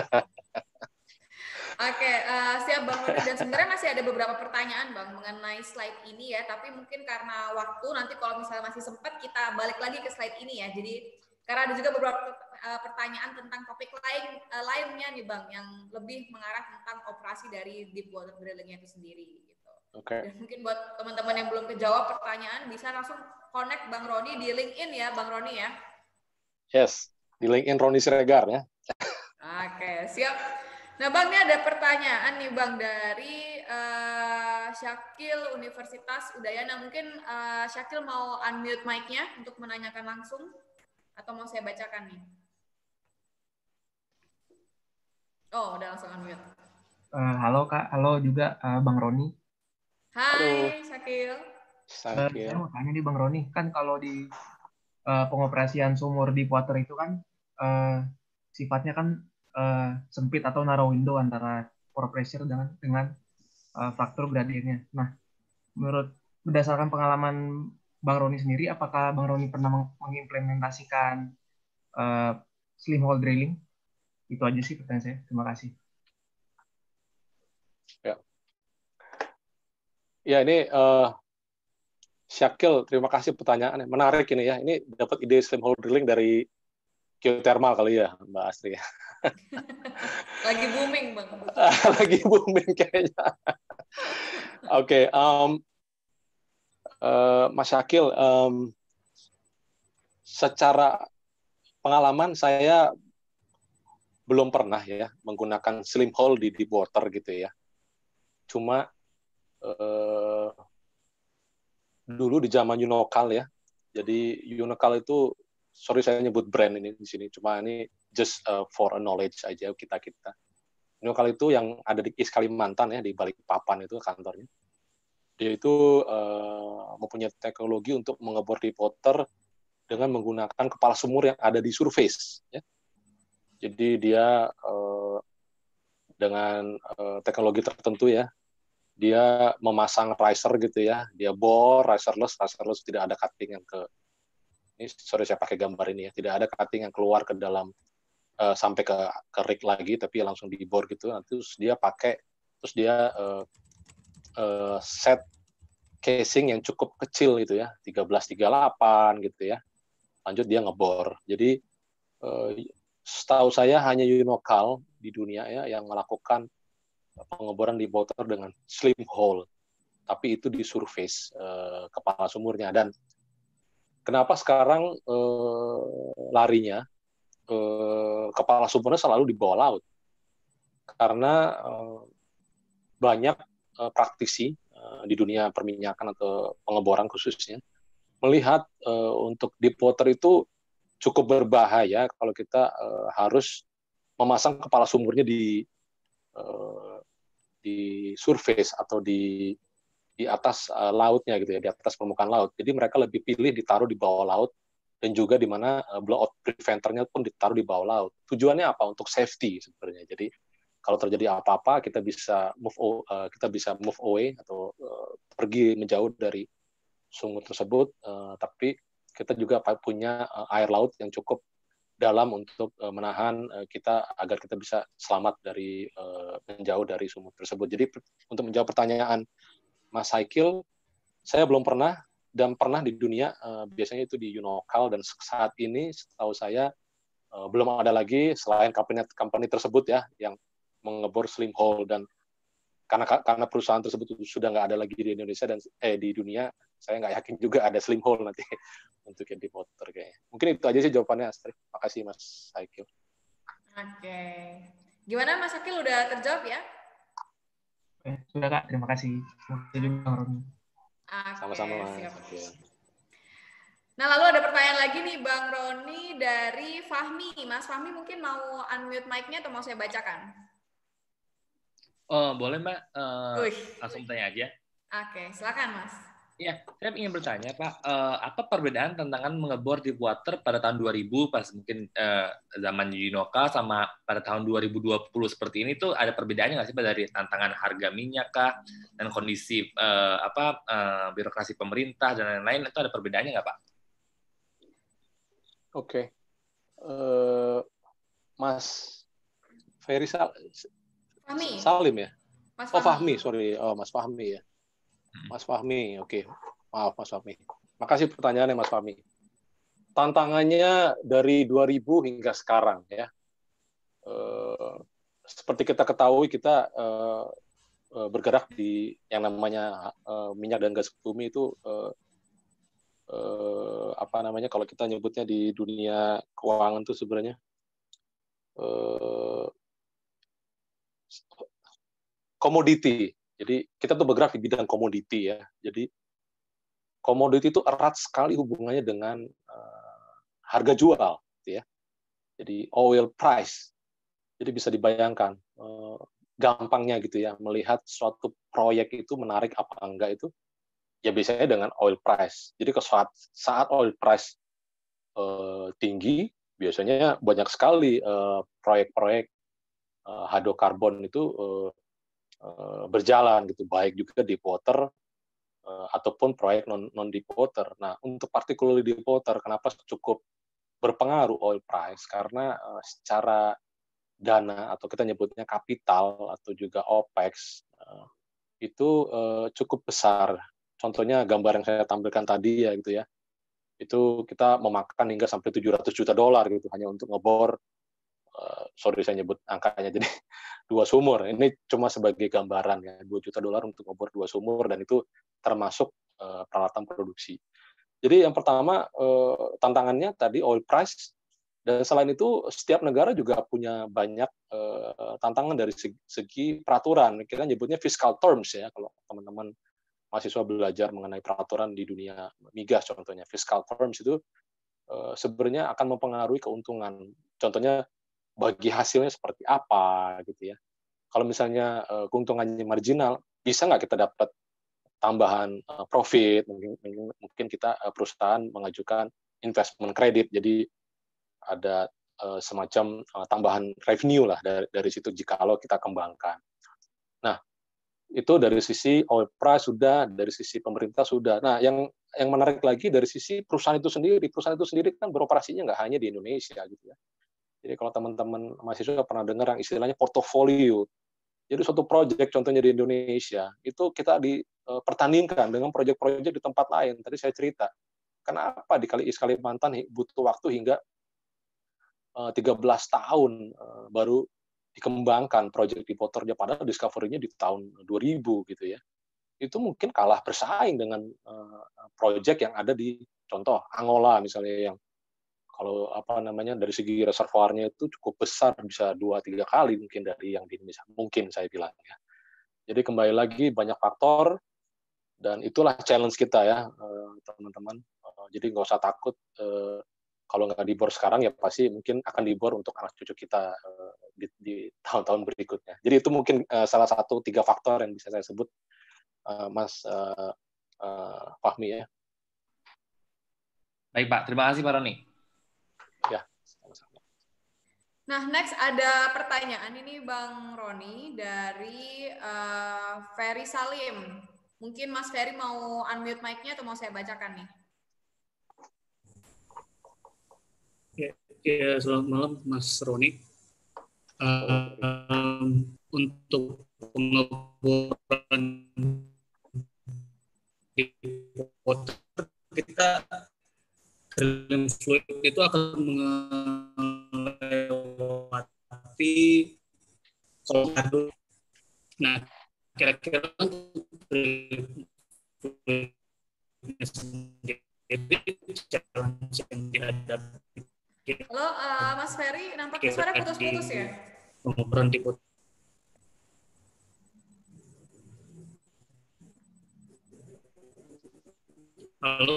Oke, siap Bang Roni. Dan sebenarnya masih ada beberapa pertanyaan Bang mengenai slide ini ya, tapi mungkin karena waktu nanti kalau misalnya masih sempat kita balik lagi ke slide ini ya. Jadi karena ada juga beberapa pertanyaan tentang topik lainnya nih Bang yang lebih mengarah tentang operasi dari deep water drilling itu sendiri gitu. Oke. Dan mungkin buat teman-teman yang belum kejawab pertanyaan bisa langsung connect Bang Roni di LinkedIn ya Bang Roni ya. Yes, di LinkedIn Roni Siregar ya. Oke, siap. Nah Bang, ini ada pertanyaan nih Bang dari Syakil Universitas Udayana. Mungkin Syakil mau unmute mic-nya untuk menanyakan langsung atau mau saya bacakan nih? Oh, udah langsung unmute. Halo Kak, halo juga Bang Roni. Hai Syakil. Saya mau tanya nih Bang Roni, kan kalau di pengoperasian sumur deep water itu kan sifatnya kan sempit atau narrow window antara pore pressure dengan faktor gradiennya. Nah, berdasarkan pengalaman Bang Roni sendiri, apakah Bang Roni pernah mengimplementasikan slim hole drilling? Itu aja sih pertanyaan saya. Terima kasih. Ya ini Syakil, terima kasih pertanyaannya. Menarik ini ya. Ini dapat ide slim hole drilling dari geothermal kali ya, Mbak Astri. Lagi booming Bang. Lagi booming kayaknya. Oke, Mas Syakil, secara pengalaman saya belum pernah ya menggunakan slim hole di deep water gitu ya. Cuma dulu di zaman Unokal ya. Jadi Unokal itu, sorry saya nyebut brand ini di sini, cuma ini just for a knowledge aja kita. Unokal itu yang ada di East Kalimantan ya, di Balikpapan itu kantornya. Dia itu mempunyai teknologi untuk mengebor deep water dengan menggunakan kepala sumur yang ada di surface. Ya. Jadi dia dengan teknologi tertentu ya, dia memasang riser gitu ya, dia bor riserless tidak ada cutting yang ini sorry saya pakai gambar ini ya, tidak ada cutting yang keluar ke dalam sampai ke rig lagi, tapi langsung dibor gitu. Terus dia set casing yang cukup kecil gitu ya, 1338 gitu ya. Lanjut dia ngebor. Jadi setahu saya hanya Unokal di dunia ya yang melakukan pengeboran di water dengan slim hole, tapi itu di surface kepala sumurnya. Dan kenapa sekarang larinya kepala sumurnya selalu di bawah laut? Karena banyak praktisi di dunia perminyakan atau pengeboran khususnya melihat untuk deep water itu cukup berbahaya kalau kita harus memasang kepala sumurnya di surface atau di atas lautnya gitu ya, di atas permukaan laut. Jadi mereka lebih pilih ditaruh di bawah laut, dan juga di mana blowout preventernya pun ditaruh di bawah laut. Tujuannya apa? Untuk safety sebenarnya. Jadi kalau terjadi apa-apa kita bisa move away atau pergi menjauh dari sumur tersebut, tapi kita juga punya air laut yang cukup dalam untuk menahan kita agar kita bisa selamat dari menjauh dari sumur tersebut. Jadi untuk menjawab pertanyaan Mas Syakil, saya belum pernah, dan pernah di dunia biasanya itu di Unokal, dan saat ini setahu saya belum ada lagi selain company tersebut ya yang mengebor slim hole, dan karena perusahaan tersebut sudah nggak ada lagi di Indonesia dan di dunia, saya nggak yakin juga ada slim hole nanti untuk yang deep water kayaknya. Mungkin itu aja sih jawabannya, Astrid. Makasih Mas Haikil. Oke. Gimana Mas Akil, udah terjawab ya? Sudah Kak, terima kasih. Terima kasih Bang Roni. Sama-sama. Siap. Oke. Nah, lalu ada pertanyaan lagi nih Bang Roni dari Fahmi. Mas Fahmi mungkin mau unmute mic-nya atau mau saya bacakan? Oh, boleh Mbak, langsung tanya aja. Oke, silakan Mas. Ya, saya ingin bertanya Pak, apa perbedaan tantangan mengebor deep water pada tahun 2000 pas mungkin zaman Yunioka sama pada tahun 2020 seperti ini tuh ada perbedaannya nggak sih Pak, dari tantangan harga minyak kah dan kondisi birokrasi pemerintah dan lain-lain, itu ada perbedaannya nggak Pak? Oke. Mas Ferry Salim ya? Mas Fahmi. Oh Fahmi, sorry. Oh Mas Fahmi ya. Mas Fahmi, oke. Maaf Mas Fahmi. Makasih pertanyaannya Mas Fahmi. Tantangannya dari 2000 hingga sekarang ya. Seperti kita ketahui, kita bergerak di yang namanya minyak dan gas bumi itu kalau kita nyebutnya di dunia keuangan itu sebenarnya komoditi. Jadi kita tuh bergerak di bidang komoditi ya. Jadi komoditi itu erat sekali hubungannya dengan harga jual, gitu ya. Jadi oil price. Jadi bisa dibayangkan gampangnya gitu ya, melihat suatu proyek itu menarik apa enggak itu ya biasanya dengan oil price. Jadi saat oil price tinggi, biasanya banyak sekali proyek-proyek hydrokarbon itu berjalan gitu, baik juga deep water ataupun proyek non deep water. Nah, untuk particularly deep water, kenapa cukup berpengaruh oil price? Karena secara dana atau kita nyebutnya kapital atau juga OPEX itu cukup besar. Contohnya gambar yang saya tampilkan tadi ya gitu ya. Itu kita memakan hingga sampai $700 juta gitu hanya untuk ngebor, sorry saya nyebut angkanya, jadi 2 sumur. Ini cuma sebagai gambaran ya, $2 juta untuk ngebor 2 sumur, dan itu termasuk peralatan produksi. Jadi yang pertama tantangannya tadi oil price, dan selain itu setiap negara juga punya banyak tantangan dari segi peraturan. Kita nyebutnya fiscal terms ya, kalau teman-teman mahasiswa belajar mengenai peraturan di dunia migas contohnya. Fiscal terms itu sebenarnya akan mempengaruhi keuntungan. Contohnya bagi hasilnya seperti apa gitu ya. Kalau misalnya keuntungannya marginal, bisa nggak kita dapat tambahan profit? Mungkin kita perusahaan mengajukan investment credit, jadi ada semacam tambahan revenue lah dari situ jikalau kita kembangkan. Nah, itu dari sisi oil price sudah, dari sisi pemerintah sudah. Nah, yang menarik lagi dari sisi perusahaan itu sendiri kan beroperasinya nggak hanya di Indonesia gitu ya. Jadi kalau teman-teman mahasiswa pernah dengar yang istilahnya portofolio. Jadi suatu proyek contohnya di Indonesia itu kita dipertandingkan dengan proyek-proyek di tempat lain. Tadi saya cerita, kenapa di Kalimantan butuh waktu hingga 13 tahun baru dikembangkan proyek di motornya, padahal discovery-nya di tahun 2000 gitu ya. Itu mungkin kalah bersaing dengan proyek yang ada di contoh Angola misalnya, yang kalau dari segi reservoirnya itu cukup besar, bisa 2-3 kali mungkin dari yang di Indonesia, mungkin saya bilang ya. Jadi kembali lagi banyak faktor, dan itulah challenge kita ya teman-teman. Jadi nggak usah takut, kalau nggak dibor sekarang ya pasti mungkin akan dibor untuk anak cucu kita di tahun-tahun berikutnya. Jadi itu mungkin salah satu 3 faktor yang bisa saya sebut, Mas Fahmi ya. Baik Pak, terima kasih Pak Roni. Ya, sama-sama. Nah, next ada pertanyaan ini Bang Roni dari Ferry Salim. Mungkin Mas Ferry mau unmute mic-nya atau mau saya bacakan nih? Ya, selamat malam Mas Roni. Untuk pengeboran di water kita drilling fluid itu akan melewati kolom. Nah, kira-kira drilling fluidnya sendiri challenge yang dihadapi. Halo, Mas Ferry, nampaknya suara putus-putus ya? Pengukuran di putar. Halo.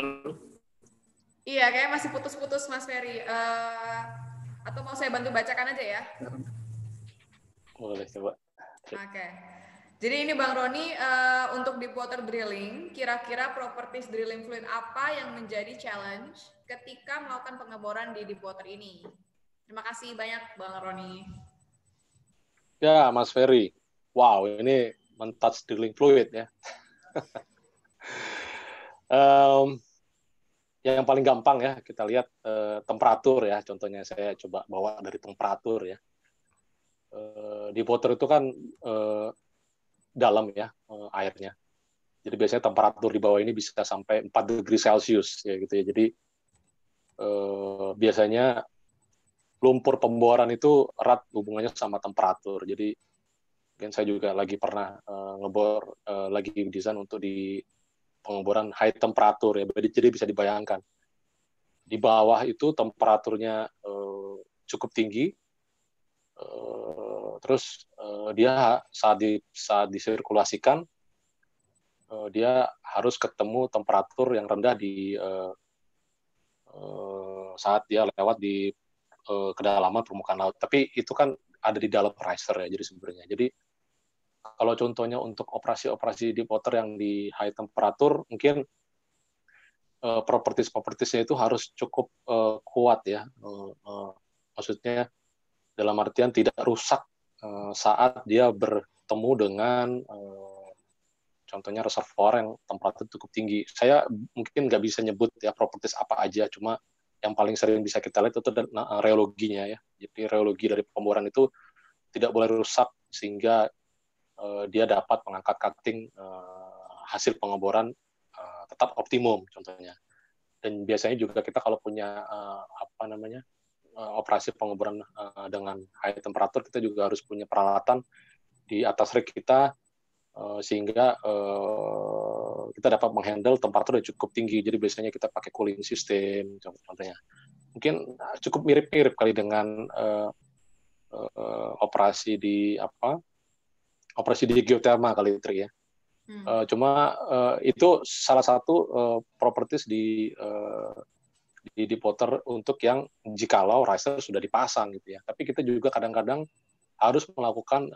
Iya, kayak masih putus-putus Mas Ferry. Atau mau saya bantu bacakan aja ya? Boleh coba. Oke. Jadi ini Bang Roni, untuk deep water drilling, kira-kira properties drilling fluid apa yang menjadi challenge ketika melakukan pengeboran di deep water ini? Terima kasih banyak Bang Roni. Ya, Mas Ferry. Wow, ini men-touch drilling fluid ya. Yang paling gampang ya, kita lihat temperatur ya. Contohnya saya coba bawa dari temperatur ya. Deep water itu kan dalam ya airnya. Jadi biasanya temperatur di bawah ini bisa sampai 4 degree Celcius ya gitu ya. Jadi biasanya lumpur pemboran itu erat hubungannya sama temperatur. Jadi mungkin saya juga lagi pernah ngebor lagi desain untuk di pengeboran high temperatur ya. Jadi bisa dibayangkan di bawah itu temperaturnya cukup tinggi. Terus dia saat disirkulasikan dia harus ketemu temperatur yang rendah di saat dia lewat di kedalaman permukaan laut. Tapi itu kan ada di dalam riser ya, jadi sebenarnya. Jadi kalau contohnya untuk operasi-operasi deep water yang di high temperatur, mungkin properties-propertiesnya itu harus cukup kuat ya. Maksudnya dalam artian tidak rusak saat dia bertemu dengan contohnya reservoir yang temperatur cukup tinggi. Saya mungkin nggak bisa nyebut ya properties apa aja, cuma yang paling sering bisa kita lihat itu reologinya ya. Jadi reologi dari pemboran itu tidak boleh rusak sehingga dia dapat mengangkat cutting hasil pengeboran tetap optimum contohnya. Dan biasanya juga kita kalau punya operasi pengeboran dengan high temperatur, kita juga harus punya peralatan di atas rig kita sehingga kita dapat menghandle temperatur yang cukup tinggi. Jadi biasanya kita pakai cooling system contohnya. Mungkin cukup mirip-mirip kali dengan operasi di geothermal kali Tri ya. Cuma itu salah satu properties di deep water untuk yang jikalau riser sudah dipasang gitu ya. Tapi kita juga kadang-kadang harus melakukan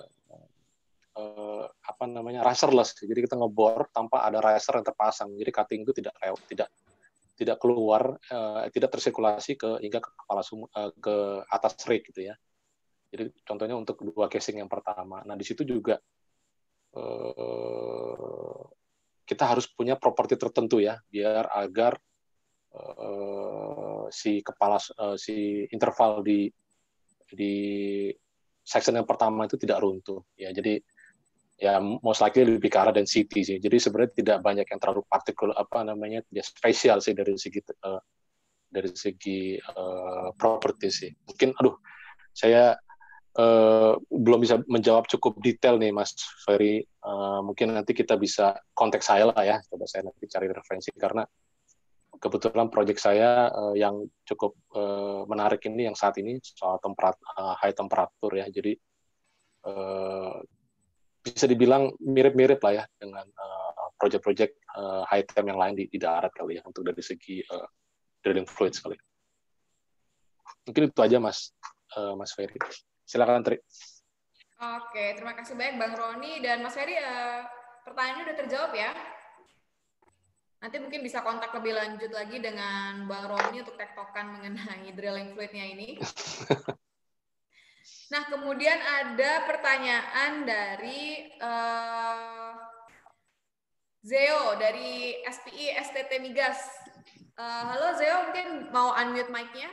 riserless. Jadi kita ngebor tanpa ada riser yang terpasang. Jadi cutting itu tidak keluar, tidak tersirkulasi hingga ke kepala ke atas rig gitu ya. Jadi contohnya untuk dua casing yang pertama. Nah di situ juga kita harus punya properti tertentu ya, biar agar si interval di section yang pertama itu tidak runtuh ya. Jadi ya most likely lebih ke arah density sih. Jadi sebenarnya tidak banyak yang terlalu partikel tidak spesial sih dari segi properti sih. Mungkin saya belum bisa menjawab cukup detail nih Mas Ferry. Mungkin nanti kita bisa kontak saya lah ya. Coba saya nanti cari referensi karena kebetulan proyek saya yang cukup menarik ini yang saat ini soal high temperatur ya. Jadi bisa dibilang mirip-mirip lah ya dengan proyek-proyek high temp yang lain di darat kali ya untuk dari segi drilling fluid sekali. Mungkin itu aja Mas Ferry. Silakan Tri. Oke, terima kasih banyak Bang Roni dan Mas Ferry. Pertanyaannya udah terjawab ya. Nanti mungkin bisa kontak lebih lanjut lagi dengan Bang Roni untuk tektokan mengenai drilling fluidnya ini. Nah, kemudian ada pertanyaan dari Zeo dari SPI STT Migas. Halo Zeo, mungkin mau unmute mic-nya?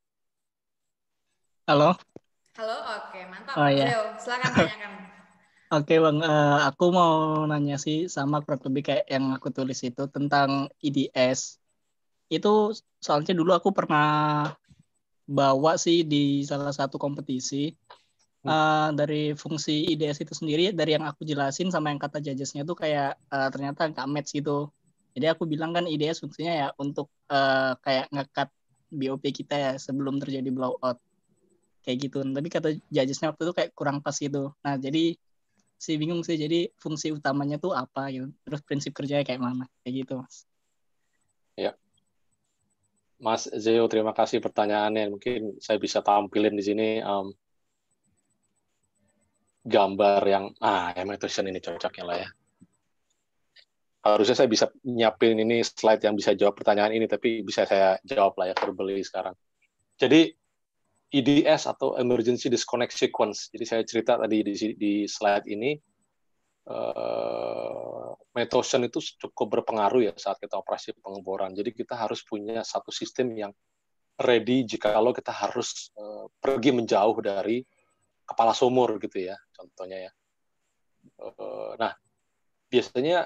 Halo. Halo, oke, mantap. Oh, iya. Zeo, silakan tanyakan. Oke Bang, aku mau nanya sih sama kurang lebih kayak yang aku tulis itu tentang IDS. Itu soalnya dulu aku pernah bawa sih di salah satu kompetisi. Dari fungsi IDS itu sendiri, dari yang aku jelasin sama yang kata judges-nya tuh kayak ternyata nggak match gitu. Jadi aku bilang kan IDS fungsinya ya untuk kayak nge-cut BOP kita ya sebelum terjadi blowout. Kayak gitu. Tapi kata judges-nya waktu itu kayak kurang pas gitu. Nah, jadi bingung sih. Jadi fungsi utamanya tuh apa gitu. Terus prinsip kerjanya kayak mana. Kayak gitu, Mas. Ya, Mas Zeo, terima kasih pertanyaannya. Mungkin saya bisa tampilin di sini gambar yang Metotion ini cocoknya lah ya. Harusnya saya bisa nyiapin ini slide yang bisa jawab pertanyaan ini, tapi bisa saya jawab lah ya verbally sekarang. Jadi EDS atau Emergency Disconnect Sequence. Jadi saya cerita tadi di slide ini, Metotion itu cukup berpengaruh ya saat kita operasi pengeboran. Jadi kita harus punya satu sistem yang ready jikalau kita harus pergi menjauh dari kepala sumur gitu ya, contohnya ya. Nah, biasanya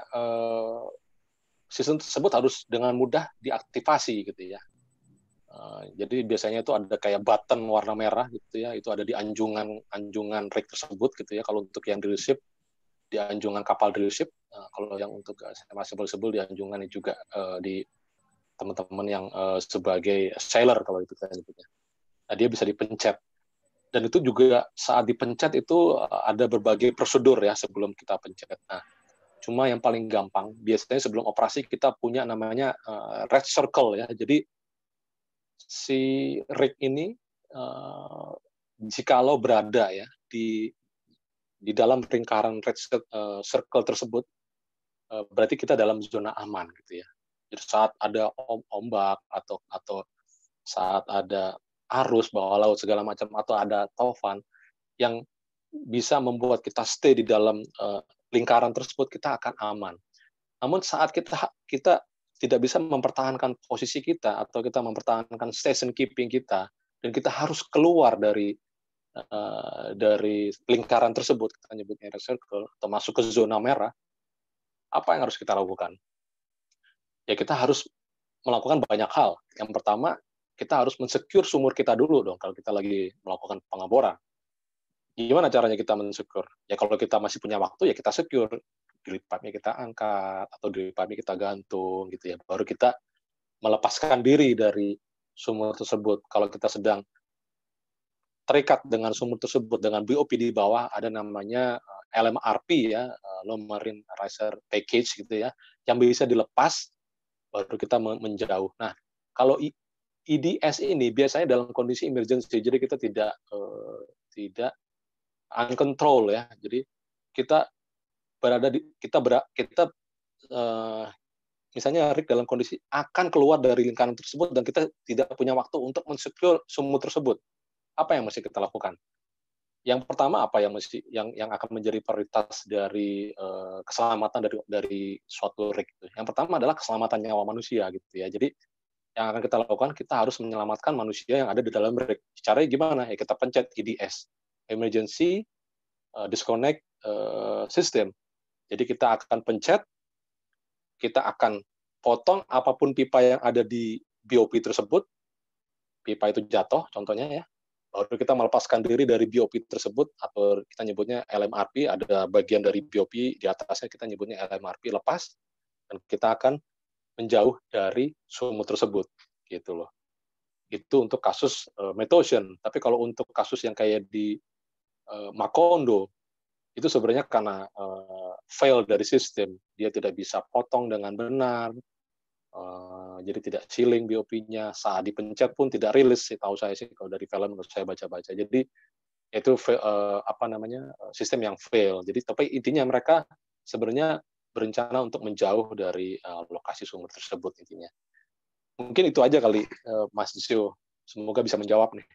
sistem tersebut harus dengan mudah diaktifasi gitu ya. Jadi biasanya itu ada kayak button warna merah gitu ya, itu ada di anjungan rig tersebut gitu ya. Kalau untuk yang drill ship di anjungan kapal drill ship, kalau yang untuk submersible di anjungan juga di teman-teman yang sebagai sailor kalau itu saya nyebutnya. Nah, dia bisa dipencet. Dan itu juga saat dipencet itu ada berbagai prosedur ya sebelum kita pencet. Nah, cuma yang paling gampang, biasanya sebelum operasi kita punya namanya red circle ya. Jadi si rig ini jikalau berada ya di dalam lingkaran red circle tersebut, berarti kita dalam zona aman gitu ya. Jadi saat ada ombak atau saat ada arus bawah laut segala macam atau ada taufan yang bisa membuat kita stay di dalam lingkaran tersebut, kita akan aman. Namun saat kita tidak bisa mempertahankan posisi kita atau kita mempertahankan station keeping kita dan kita harus keluar dari lingkaran tersebut, kita nyebutnya red circle, atau masuk ke zona merah, apa yang harus kita lakukan? Ya kita harus melakukan banyak hal. Yang pertama, kita harus mensecure sumur kita dulu dong kalau kita lagi melakukan pengeboran. Gimana caranya kita mensecure? Ya kalau kita masih punya waktu ya kita secure. Drill pipe-nya kita angkat atau drill pipe-nya kita gantung gitu ya. Baru kita melepaskan diri dari sumur tersebut. Kalau kita sedang terikat dengan sumur tersebut dengan BOP di bawah, ada namanya LMRP ya, Low Marine Riser Package gitu ya, yang bisa dilepas baru kita menjauh. Nah, kalau IDS ini biasanya dalam kondisi emergency, jadi kita tidak uncontrol ya. Jadi kita misalnya rig dalam kondisi akan keluar dari lingkaran tersebut dan kita tidak punya waktu untuk mensecure sumur tersebut. Apa yang mesti kita lakukan? Yang pertama apa yang akan menjadi prioritas dari keselamatan dari suatu rig itu? Yang pertama adalah keselamatan nyawa manusia gitu ya. Jadi yang akan kita lakukan, kita harus menyelamatkan manusia yang ada di dalam rig. Caranya gimana? Ya kita pencet EDS, Emergency Disconnect System. Jadi kita akan pencet, kita akan potong apapun pipa yang ada di BOP tersebut. Pipa itu jatuh, contohnya ya. Baru kita melepaskan diri dari BOP tersebut, atau kita nyebutnya LMRP, ada bagian dari BOP di atasnya, kita nyebutnya LMRP, lepas, dan kita akan menjauh dari sumur tersebut, gitu loh. Itu untuk kasus Metotion. Tapi kalau untuk kasus yang kayak di Macondo, itu sebenarnya karena fail dari sistem, dia tidak bisa potong dengan benar, jadi tidak sealing BOP-nya, saat dipencet pun tidak rilis, tahu saya sih kalau dari film menurut saya baca-baca. Jadi itu sistem yang fail. Jadi tapi intinya mereka sebenarnya berencana untuk menjauh dari lokasi sumur tersebut intinya. Mungkin itu aja kali Mas Zio. Semoga bisa menjawab nih.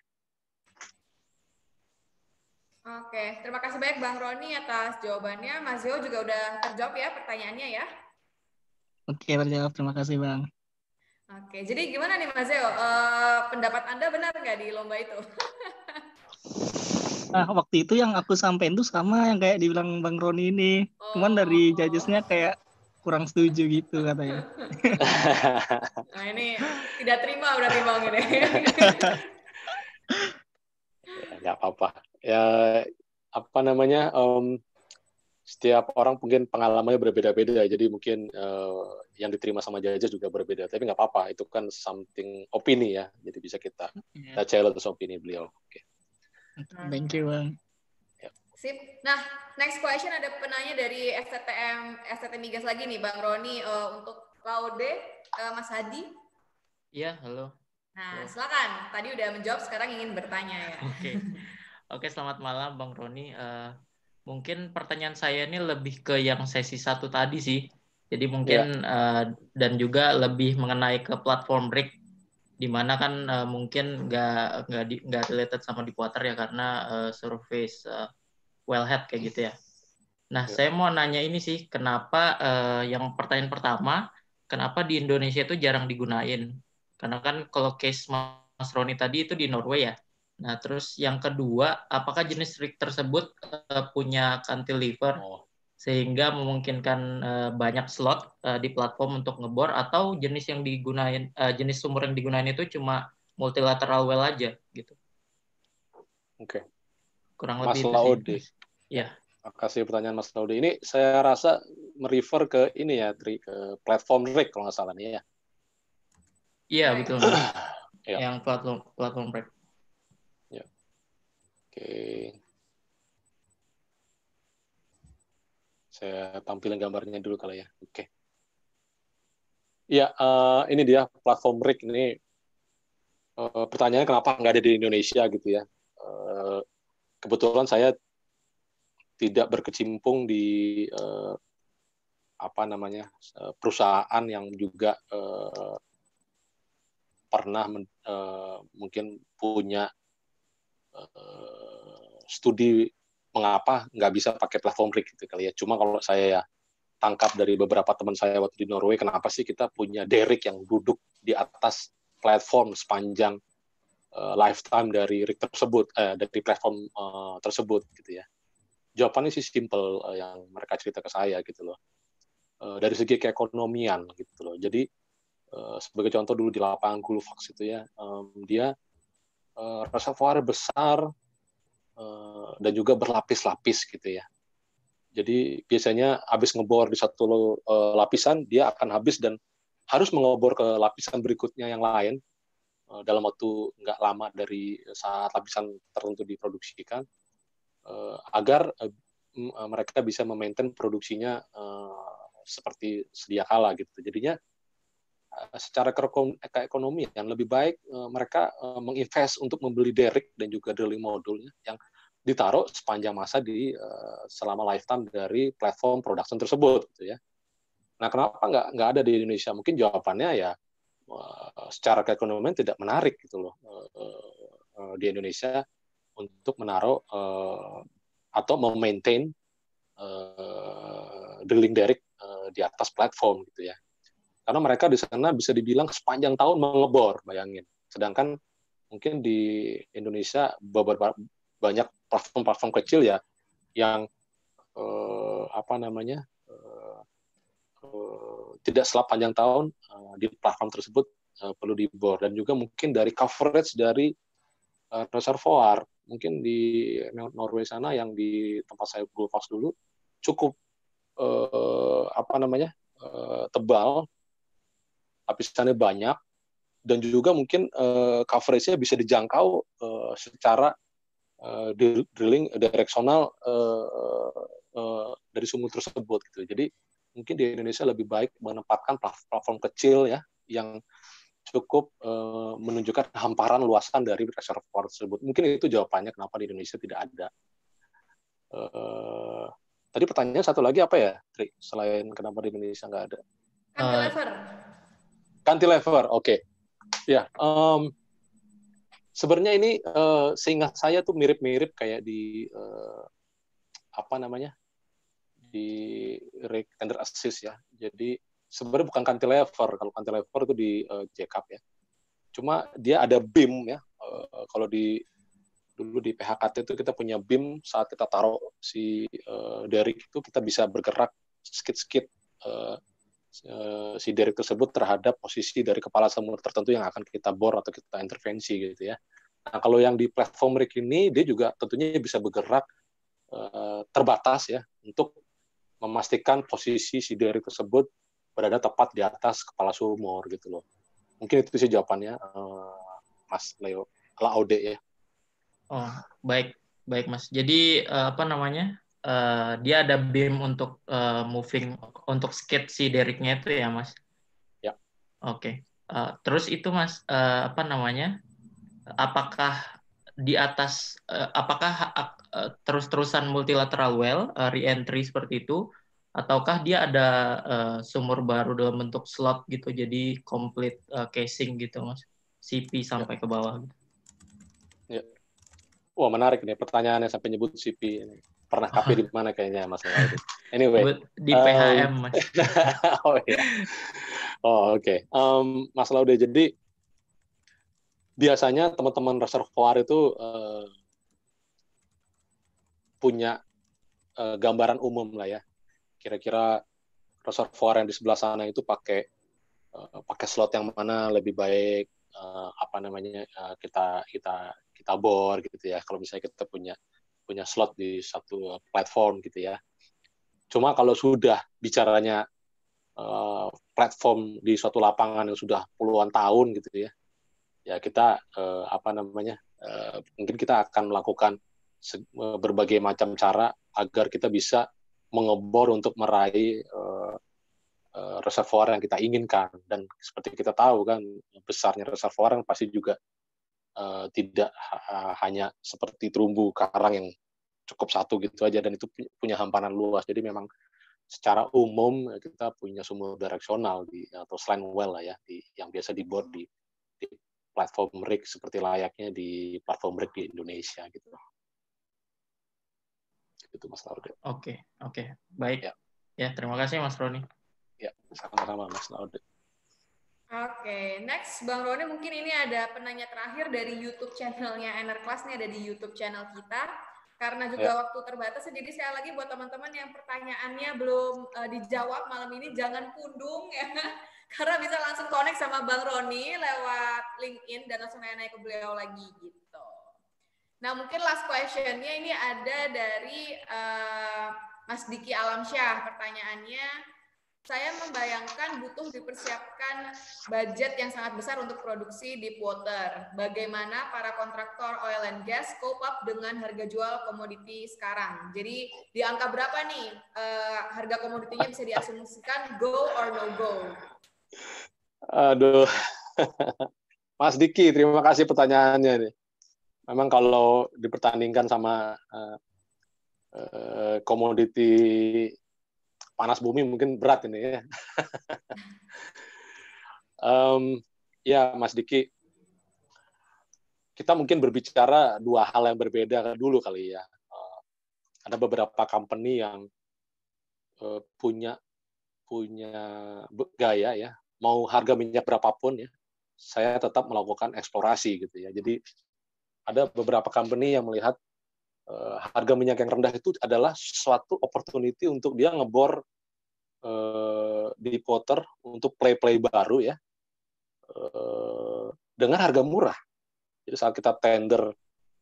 Oke, terima kasih banyak Bang Roni atas jawabannya. Mas Zio juga udah terjawab ya pertanyaannya ya. Oke, terjawab. Terima kasih Bang. Oke, jadi gimana nih Mas Zio? Pendapat Anda benar nggak di lomba itu? Nah, waktu itu yang aku sampein tuh sama yang kayak dibilang Bang Roni ini. Cuman dari judges-nya kayak kurang setuju gitu katanya. Nah, ini tidak terima berarti Bang ini. Ya, nggak apa-apa. Ya, apa namanya, setiap orang mungkin pengalamannya berbeda-beda, jadi mungkin yang diterima sama judges juga berbeda. Tapi nggak apa-apa, itu kan something opini ya, jadi bisa kita challenge opini beliau. Oke. Thank you, Bang. Sip. Nah, next question ada penanya dari STT Migas lagi nih, Bang Roni, untuk Laude, Mas Hadi. Iya, halo. Nah, silakan. Tadi udah menjawab, sekarang ingin bertanya ya. Oke, selamat malam Bang Roni. Mungkin pertanyaan saya ini lebih ke yang sesi 1 tadi sih. Jadi mungkin dan juga lebih mengenai ke platform break, di mana kan mungkin nggak related sama Deepwater ya, karena surface wellhead kayak gitu ya. Nah, saya mau nanya ini sih, kenapa yang pertanyaan pertama, kenapa di Indonesia itu jarang digunain? Karena kan kalau case Mas Roni tadi itu di Norway ya. Nah, terus yang kedua, apakah jenis rig tersebut punya cantilever sehingga memungkinkan banyak slot di platform untuk ngebor, atau jenis yang digunain jenis sumur yang digunain itu cuma multilateral well aja gitu? Oke. Kurang Mas lebih Laude. itu sih. Ya. Makasih pertanyaan Mas Laude. Ini saya rasa merefer ke ini ya, ke platform rig kalau nggak salah nih ya. Iya, betul. Yang platform break. Ya. Oke. Saya tampilin gambarnya dulu kali ya. Oke. Ya, ini dia platform rig ini. Pertanyaannya kenapa nggak ada di Indonesia gitu ya. Kebetulan saya tidak berkecimpung di apa namanya perusahaan yang juga pernah mungkin punya studi mengapa nggak bisa pakai platform rig gitu kali ya. Cuma kalau saya ya tangkap dari beberapa teman saya waktu di Norway, kenapa sih kita punya derrick yang duduk di atas platform sepanjang lifetime dari rig tersebut, dari platform tersebut gitu ya. Jawabannya sih simple yang mereka cerita ke saya gitu loh. Dari segi keekonomian gitu loh. Jadi sebagai contoh dulu di lapangan Gullfaks itu ya, dia reservoir besar dan juga berlapis-lapis gitu ya. Jadi biasanya habis ngebor di satu lapisan, dia akan habis dan harus mengebor ke lapisan berikutnya yang lain dalam waktu nggak lama dari saat lapisan tertentu diproduksikan, agar mereka bisa memaintain produksinya seperti sedia kala gitu. Jadinya secara keekonomian lebih baik mereka menginvest untuk membeli derrick dan juga drilling modulnya yang ditaruh sepanjang masa di selama lifetime dari platform production tersebut gitu ya. Nah, kenapa nggak ada di Indonesia? Mungkin jawabannya ya secara keekonomian tidak menarik gitu loh di Indonesia untuk menaruh atau memaintain drilling derrick di atas platform gitu ya. Karena mereka di sana bisa dibilang sepanjang tahun mengebor, bayangin. Sedangkan mungkin di Indonesia beberapa banyak platform-platform kecil ya yang apa namanya tidak sepanjang tahun di platform tersebut perlu dibor, dan juga mungkin dari coverage dari reservoir mungkin di Norway sana yang di tempat saya Gullfaks dulu cukup apa namanya tebal, lapisannya banyak, dan juga mungkin coverage-nya bisa dijangkau secara drilling direksional dari sumur tersebut gitu. Jadi mungkin di Indonesia lebih baik menempatkan platform kecil ya yang cukup menunjukkan hamparan luasan dari reservoir tersebut. Mungkin itu jawabannya kenapa di Indonesia tidak ada. Tadi pertanyaan satu lagi apa ya, Tri? Selain kenapa di Indonesia nggak ada? Cantilever, oke. Ya, sebenarnya ini seingat saya tuh mirip-mirip kayak di apa namanya di rig tender assist ya. Jadi sebenarnya bukan cantilever. Kalau cantilever itu di jackup ya. Cuma dia ada beam ya. Kalau di dulu di PHKT itu kita punya BIM, saat kita taruh si derrick itu kita bisa bergerak skit-skit si derrick tersebut terhadap posisi dari kepala sumur tertentu yang akan kita bor atau kita intervensi gitu ya. Nah, kalau yang di platform rig ini dia juga tentunya bisa bergerak terbatas ya untuk memastikan posisi si derrick tersebut berada tepat di atas kepala sumur gitu loh. Mungkin itu sih jawabannya, Mas Leo Laude ya. Oh, baik Mas. Jadi apa namanya? Dia ada beam untuk moving, untuk skate si derricknya itu ya, Mas? Ya. Oke. Terus itu Mas, apa namanya? Apakah di atas, apakah terus-terusan multilateral well, re-entry seperti itu, ataukah dia ada sumur baru dalam bentuk slot gitu, jadi complete casing gitu, Mas? CP sampai ke bawah gitu. Ya. Wah, menarik nih pertanyaannya sampai nyebut CP. Pernah KP di mana kayaknya, Mas Laude. Anyway. Di PHM, Mas. Oh, ya. Oh, oke. Mas Laude, jadi biasanya teman-teman reservoir itu punya gambaran umum lah ya. Kira-kira reservoir yang di sebelah sana itu pakai slot yang mana lebih baik, apa namanya, kita bor gitu ya. Kalau misalnya kita punya slot di satu platform gitu ya. Cuma kalau sudah bicaranya platform di suatu lapangan yang sudah puluhan tahun gitu ya, ya kita apa namanya, mungkin kita akan melakukan berbagai macam cara agar kita bisa mengebor untuk meraih reservoir yang kita inginkan. Dan seperti kita tahu kan, besarnya reservoir kan pasti juga tidak hanya seperti terumbu karang yang cukup satu gitu aja, dan itu punya hamparan luas. Jadi memang secara umum kita punya sumur direksional atau slant well lah ya, yang biasa dibor di platform rig seperti layaknya di platform rig di Indonesia gitu. Itu Mas Laude. Oke, baik. Ya, terima kasih Mas Roni. Ya, sama-sama Mas Laude. Oke, next Bang Roni, mungkin ini ada penanya terakhir dari YouTube channelnya Enerclass, nih ada di YouTube channel kita. Karena juga waktu terbatas, jadi sekali lagi buat teman-teman yang pertanyaannya belum dijawab malam ini, jangan pundung ya. Karena bisa langsung connect sama Bang Roni lewat LinkedIn dan langsung nanya ke beliau lagi gitu. Nah, mungkin last question-nya ini ada dari Mas Diki Alamsyah. Pertanyaannya, saya membayangkan butuh dipersiapkan budget yang sangat besar untuk produksi deep water. Bagaimana para kontraktor oil and gas cope up dengan harga jual komoditi sekarang? Jadi di angka berapa nih harga komoditinya bisa diasumsikan go or no go? Aduh, Mas Diki, terima kasih pertanyaannya nih. Memang kalau dipertandingkan sama komoditi panas bumi mungkin berat ini ya. Ya Mas Diki, kita mungkin berbicara dua hal yang berbeda dulu kali ya. Ada beberapa company yang punya gaya ya, mau harga minyak berapapun ya, saya tetap melakukan eksplorasi gitu ya. Jadi ada beberapa company yang melihat harga minyak yang rendah itu adalah suatu opportunity untuk dia ngebor deep water untuk play baru ya, dengan harga murah. Jadi saat kita tender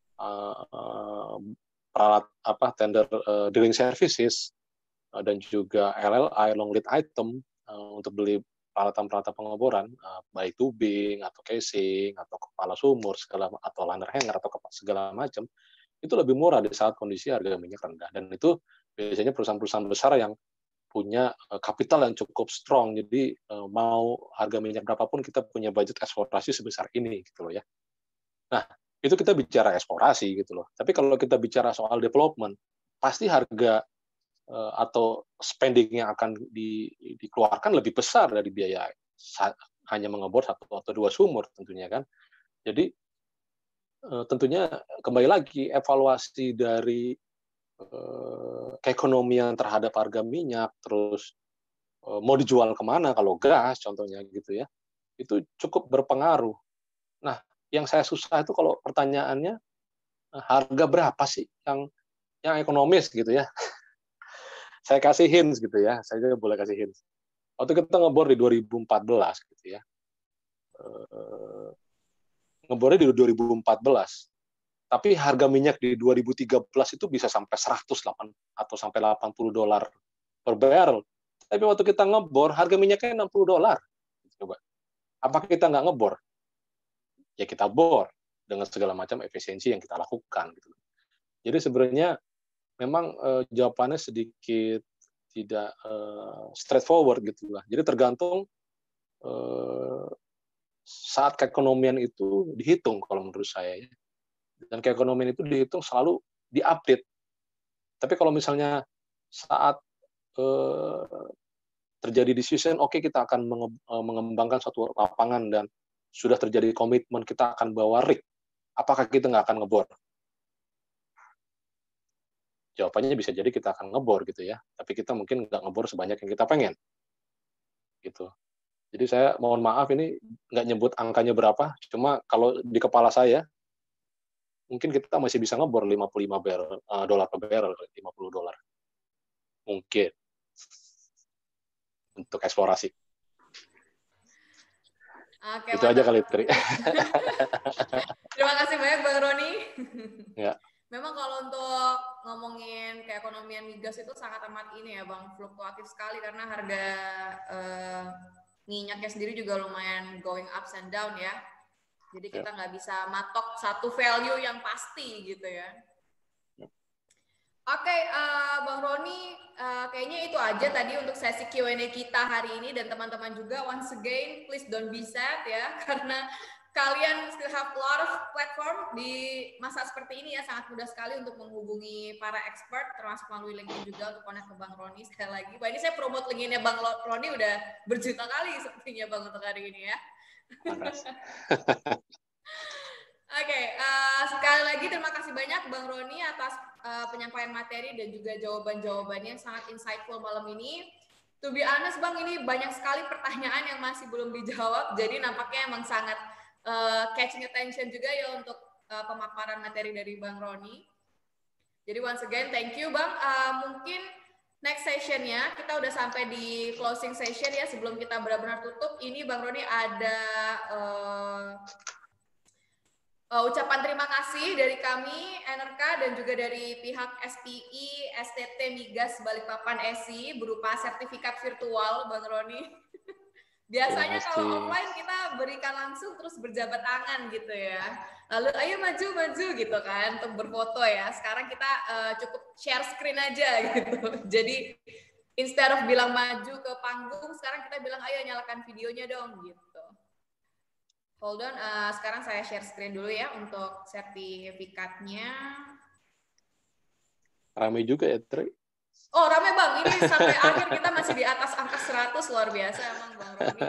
drilling services dan juga LLI long lead item untuk beli peralatan pengeboran, baik tubing atau casing atau kepala sumur segala, atau liner hanger atau segala macam, itu lebih murah di saat kondisi harga minyak rendah. Dan itu biasanya perusahaan-perusahaan besar yang punya kapital yang cukup strong. Jadi mau harga minyak berapapun kita punya budget eksplorasi sebesar ini gitu loh ya. Nah, itu kita bicara eksplorasi gitu loh. Tapi kalau kita bicara soal development, pasti harga atau spending yang akan dikeluarkan lebih besar dari biaya hanya mengebor satu atau dua sumur tentunya kan. Jadi tentunya kembali lagi evaluasi dari keekonomian terhadap harga minyak, terus mau dijual kemana kalau gas contohnya gitu ya, itu cukup berpengaruh. Nah, yang saya susah itu kalau pertanyaannya harga berapa sih yang ekonomis gitu ya. Saya kasih hints gitu ya, saya juga boleh kasih hints. Waktu kita ngebor di 2014 gitu ya, ngebornya di 2014, tapi harga minyak di 2013 itu bisa sampai 108 atau sampai $80 per barrel. Tapi waktu kita ngebor, harga minyaknya $60. Coba, apa kita nggak ngebor? Ya kita bor dengan segala macam efisiensi yang kita lakukan. Gitu. Jadi sebenarnya memang jawabannya sedikit tidak straightforward gitu lah. Jadi tergantung saat keekonomian itu dihitung kalau menurut saya ya. Dan keekonomian itu dihitung selalu diupdate. Tapi kalau misalnya saat terjadi decision, oke, kita akan mengembangkan suatu lapangan dan sudah terjadi komitmen kita akan bawa rig, apakah kita nggak akan ngebor? Jawabannya bisa jadi kita akan ngebor gitu ya, tapi kita mungkin nggak ngebor sebanyak yang kita pengen. Gitu. Jadi saya mohon maaf ini nggak nyebut angkanya berapa, cuma kalau di kepala saya mungkin kita masih bisa ngebor $55 per barrel, $50. Mungkin untuk eksplorasi. Oke, itu aja kali, Tri. Terima kasih banyak Bang Roni. Ya. Memang kalau untuk ngomongin keekonomian migas itu sangat amat ini ya Bang, fluktuatif sekali karena harga minyaknya sendiri juga lumayan going ups and down ya. Jadi kita nggak bisa matok satu value yang pasti gitu ya. Oke, Bang Roni, kayaknya itu aja tadi untuk sesi Q&A kita hari ini dan teman-teman juga once again please don't be sad ya karena kalian still have a lot of platform di masa seperti ini ya, sangat mudah sekali untuk menghubungi para expert termasuk melalui LinkedIn juga untuk connect ke Bang Roni sekali lagi. Wah, ini saya promote LinkedIn-nya Bang Roni udah berjuta kali sepertinya Bang untuk hari ini ya. Oke, sekali lagi terima kasih banyak Bang Roni atas penyampaian materi dan juga jawaban-jawabannya yang sangat insightful malam ini. To be honest Bang, ini banyak sekali pertanyaan yang masih belum dijawab, jadi nampaknya emang sangat catching attention juga ya untuk pemaparan materi dari Bang Roni. Jadi once again, thank you Bang. Mungkin next sessionnya kita udah sampai di closing session ya, sebelum kita benar-benar tutup. Ini Bang Roni ada ucapan terima kasih dari kami NRK dan juga dari pihak SPI STT Migas Balikpapan SI berupa sertifikat virtual Bang Roni. Biasanya kalau offline kita berikan langsung terus berjabat tangan gitu ya. Lalu ayo maju gitu kan untuk berfoto ya. Sekarang kita cukup share screen aja gitu. Jadi instead of bilang maju ke panggung, sekarang kita bilang ayo nyalakan videonya dong gitu. Hold on, sekarang saya share screen dulu ya untuk sertifikatnya. Ramai juga ya, Tri. Oh, rame Bang. Ini sampai akhir kita masih di atas angka 100, luar biasa emang Bang Roni.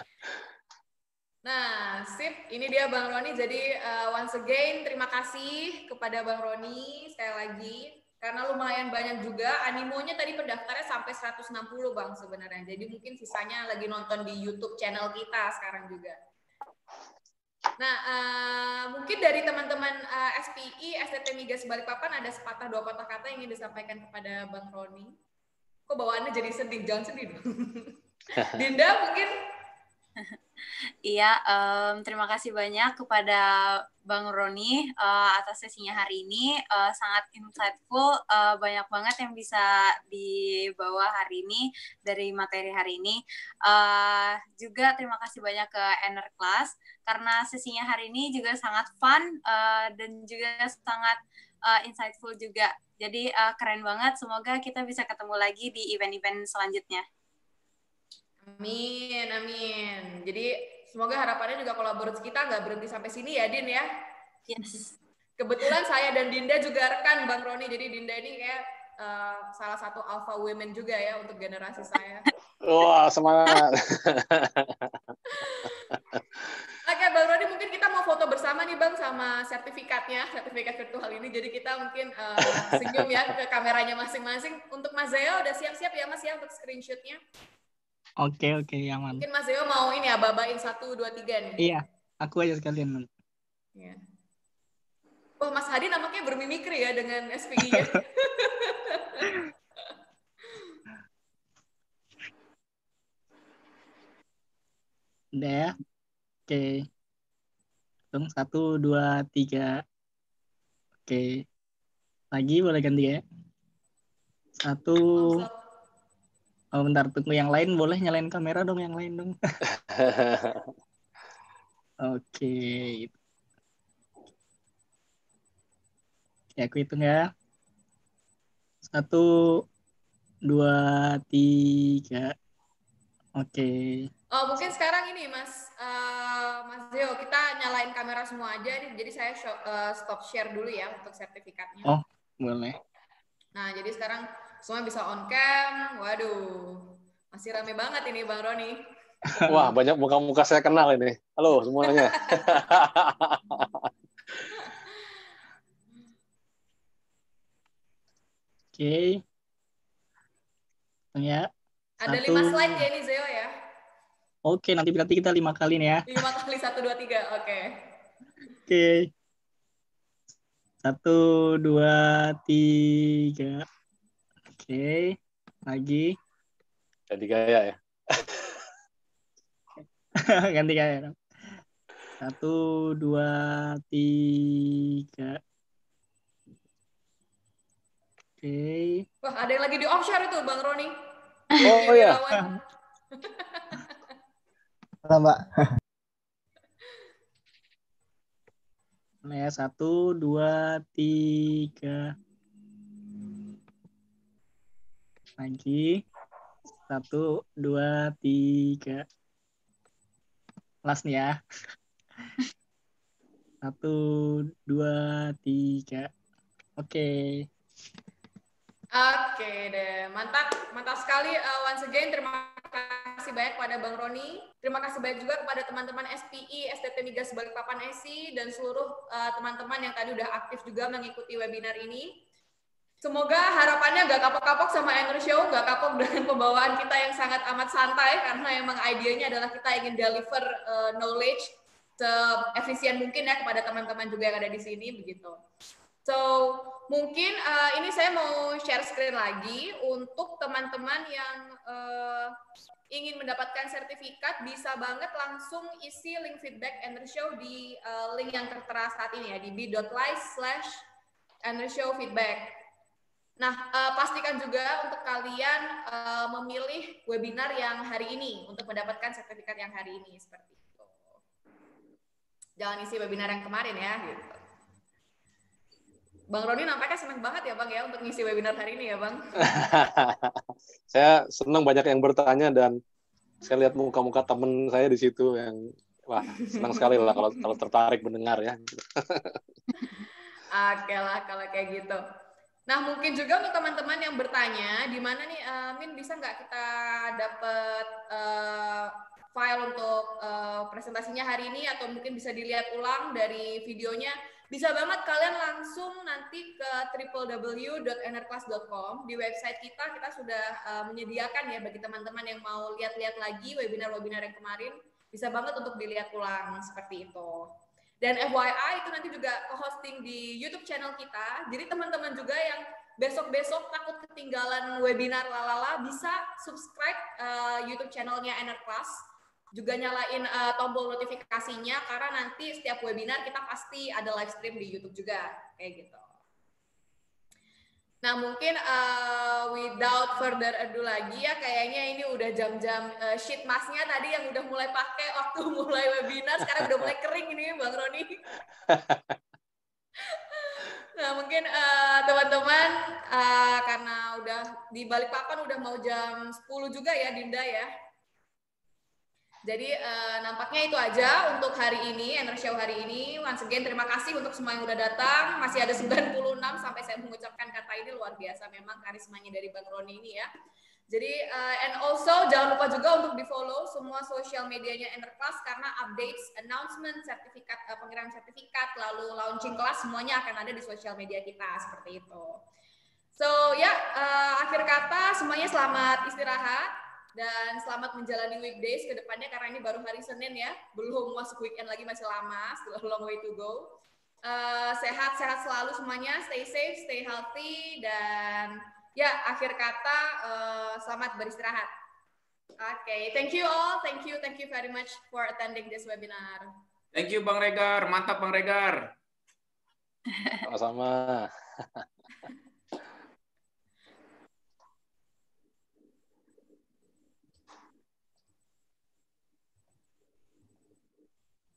Nah, sip. Ini dia Bang Roni. Jadi once again terima kasih kepada Bang Roni sekali lagi. Karena lumayan banyak juga. Animonya tadi pendaftarnya sampai 160 Bang sebenarnya. Jadi mungkin sisanya lagi nonton di YouTube channel kita sekarang juga. Nah, mungkin dari teman-teman SPI, STT Migas Balikpapan ada sepatah dua patah kata yang ingin disampaikan kepada Bang Roni. Kok bawaannya jadi sedih? Jangan sedih dong. Dinda mungkin? Iya, terima kasih banyak kepada Bang Roni atas sesinya hari ini. Sangat insightful, banyak banget yang bisa dibawa hari ini dari materi hari ini. Juga terima kasih banyak ke Enerclass karena sesinya hari ini juga sangat fun dan juga sangat insightful juga. Jadi keren banget, semoga kita bisa ketemu lagi di event-event selanjutnya. Amin, amin. Jadi semoga harapannya juga kolaborasi kita nggak berhenti sampai sini ya, Din ya. Yes. Kebetulan saya dan Dinda juga rekan Bang Roni, jadi Dinda ini kayak salah satu alpha women juga ya untuk generasi saya. Wah, semangat. Oke, Bang Roni, mungkin kita mau foto bersama nih Bang sama sertifikatnya, sertifikat virtual ini. Jadi kita mungkin senyum ya ke kameranya masing-masing. Untuk Mas Zeo udah siap-siap ya Mas ya untuk screenshotnya? Oke, aman. Mungkin Mas Zeo mau ini ya, babain 1, 2, 3 nih. Iya, aku aja sekalian. Ya. Wah, Mas Hadi nampaknya bermimikri ya dengan SPI-nya. Udah ya? Oke. Hitung 1, 2, 3. Oke. Lagi boleh ganti ya? 1. Oh, bentar, tunggu yang lain boleh nyalain kamera dong, yang lain dong. Oke. Oke, aku hitung ya. 1, 2, 3. Oke. Oh, mungkin sekarang ini Mas Zio, kita nyalain kamera semua aja nih. Jadi saya stop share dulu ya untuk sertifikatnya. Oh, boleh. Nah, jadi sekarang semua bisa on cam. Waduh, masih rame banget ini Bang Roni. Wah, banyak muka-muka saya kenal ini. Halo semuanya. Oke. Ya. Ada 5 slide ya ini Zeo ya? Oke, nanti berarti kita 5 kali nih ya. 5 kali 1, 2, 3, oke. Oke. 1, 2, 3. Oke. Lagi. Jadi gaya ya. Ganti gaya. 1, 2, 3. Oke. Wah, ada yang lagi di offshore itu Bang Roni. Oh iya. Halo Mbak. Ya, 1, 2, 3. Lagi. 1, 2, 3. Last nih ya. 1, 2, 3. Oke. Oke deh, mantap sekali. Once again, terima kasih banyak kepada Bang Roni. Terima kasih banyak juga kepada teman-teman SPI, STT Migas Balikpapan SI, dan seluruh teman-teman yang tadi udah aktif juga mengikuti webinar ini. Semoga harapannya nggak kapok-kapok sama Energy Show, nggak kapok dengan pembawaan kita yang sangat amat santai, karena emang idenya adalah kita ingin deliver knowledge se-efisien mungkin ya kepada teman-teman juga yang ada di sini, begitu. So, mungkin ini saya mau share screen lagi untuk teman-teman yang ingin mendapatkan sertifikat, bisa banget langsung isi link feedback Energy Show di link yang tertera saat ini ya, di bit.ly/energyshow-feedback. Nah, pastikan juga untuk kalian memilih webinar yang hari ini untuk mendapatkan sertifikat yang hari ini, seperti itu. Jangan isi webinar yang kemarin ya, gitu. Bang Roni nampaknya senang banget ya Bang ya untuk ngisi webinar hari ini ya Bang. Saya senang banyak yang bertanya dan saya lihat muka-muka teman saya di situ yang wah senang sekali lah kalau tertarik mendengar ya. Oke lah kalau kayak gitu. Nah mungkin juga untuk teman-teman yang bertanya di mana nih Min bisa nggak kita dapat file untuk presentasinya hari ini atau mungkin bisa dilihat ulang dari videonya. Bisa banget kalian langsung nanti ke www.enerclass.com. Di website kita sudah menyediakan ya bagi teman-teman yang mau lihat-lihat lagi webinar-webinar yang kemarin, bisa banget untuk dilihat ulang seperti itu. Dan FYI itu nanti juga hosting di YouTube channel kita. Jadi teman-teman juga yang besok-besok takut ketinggalan webinar lalala bisa subscribe YouTube channelnya Enerclass. Juga nyalain tombol notifikasinya karena nanti setiap webinar kita pasti ada live stream di YouTube juga kayak gitu. Nah mungkin without further ado lagi ya kayaknya ini udah jam-jam sheet mask-nya tadi yang udah mulai pakai waktu mulai webinar sekarang udah mulai kering ini Bang Roni. Nah mungkin teman-teman karena udah di Balikpapan udah mau jam 10 juga ya Dinda ya. Jadi nampaknya itu aja untuk hari ini, Energy Show hari ini. Once again terima kasih untuk semua yang udah datang. Masih ada 96 sampai saya mengucapkan kata ini, luar biasa memang karismanya dari Bang Roni ini ya. Jadi and also jangan lupa juga untuk di-follow semua sosial medianya Enerclass karena updates, announcement, sertifikat pengiriman sertifikat, lalu launching kelas semuanya akan ada di sosial media kita seperti itu. So ya akhir kata semuanya selamat istirahat. Dan selamat menjalani weekdays ke depannya karena ini baru hari Senin ya. Belum masuk weekend lagi, masih lama, still a long way to go. sehat-sehat selalu semuanya, stay safe, stay healthy, dan ya akhir kata selamat beristirahat. Oke, thank you all, thank you very much for attending this webinar. Thank you Bang Regar, mantap Bang Regar. Sama-sama.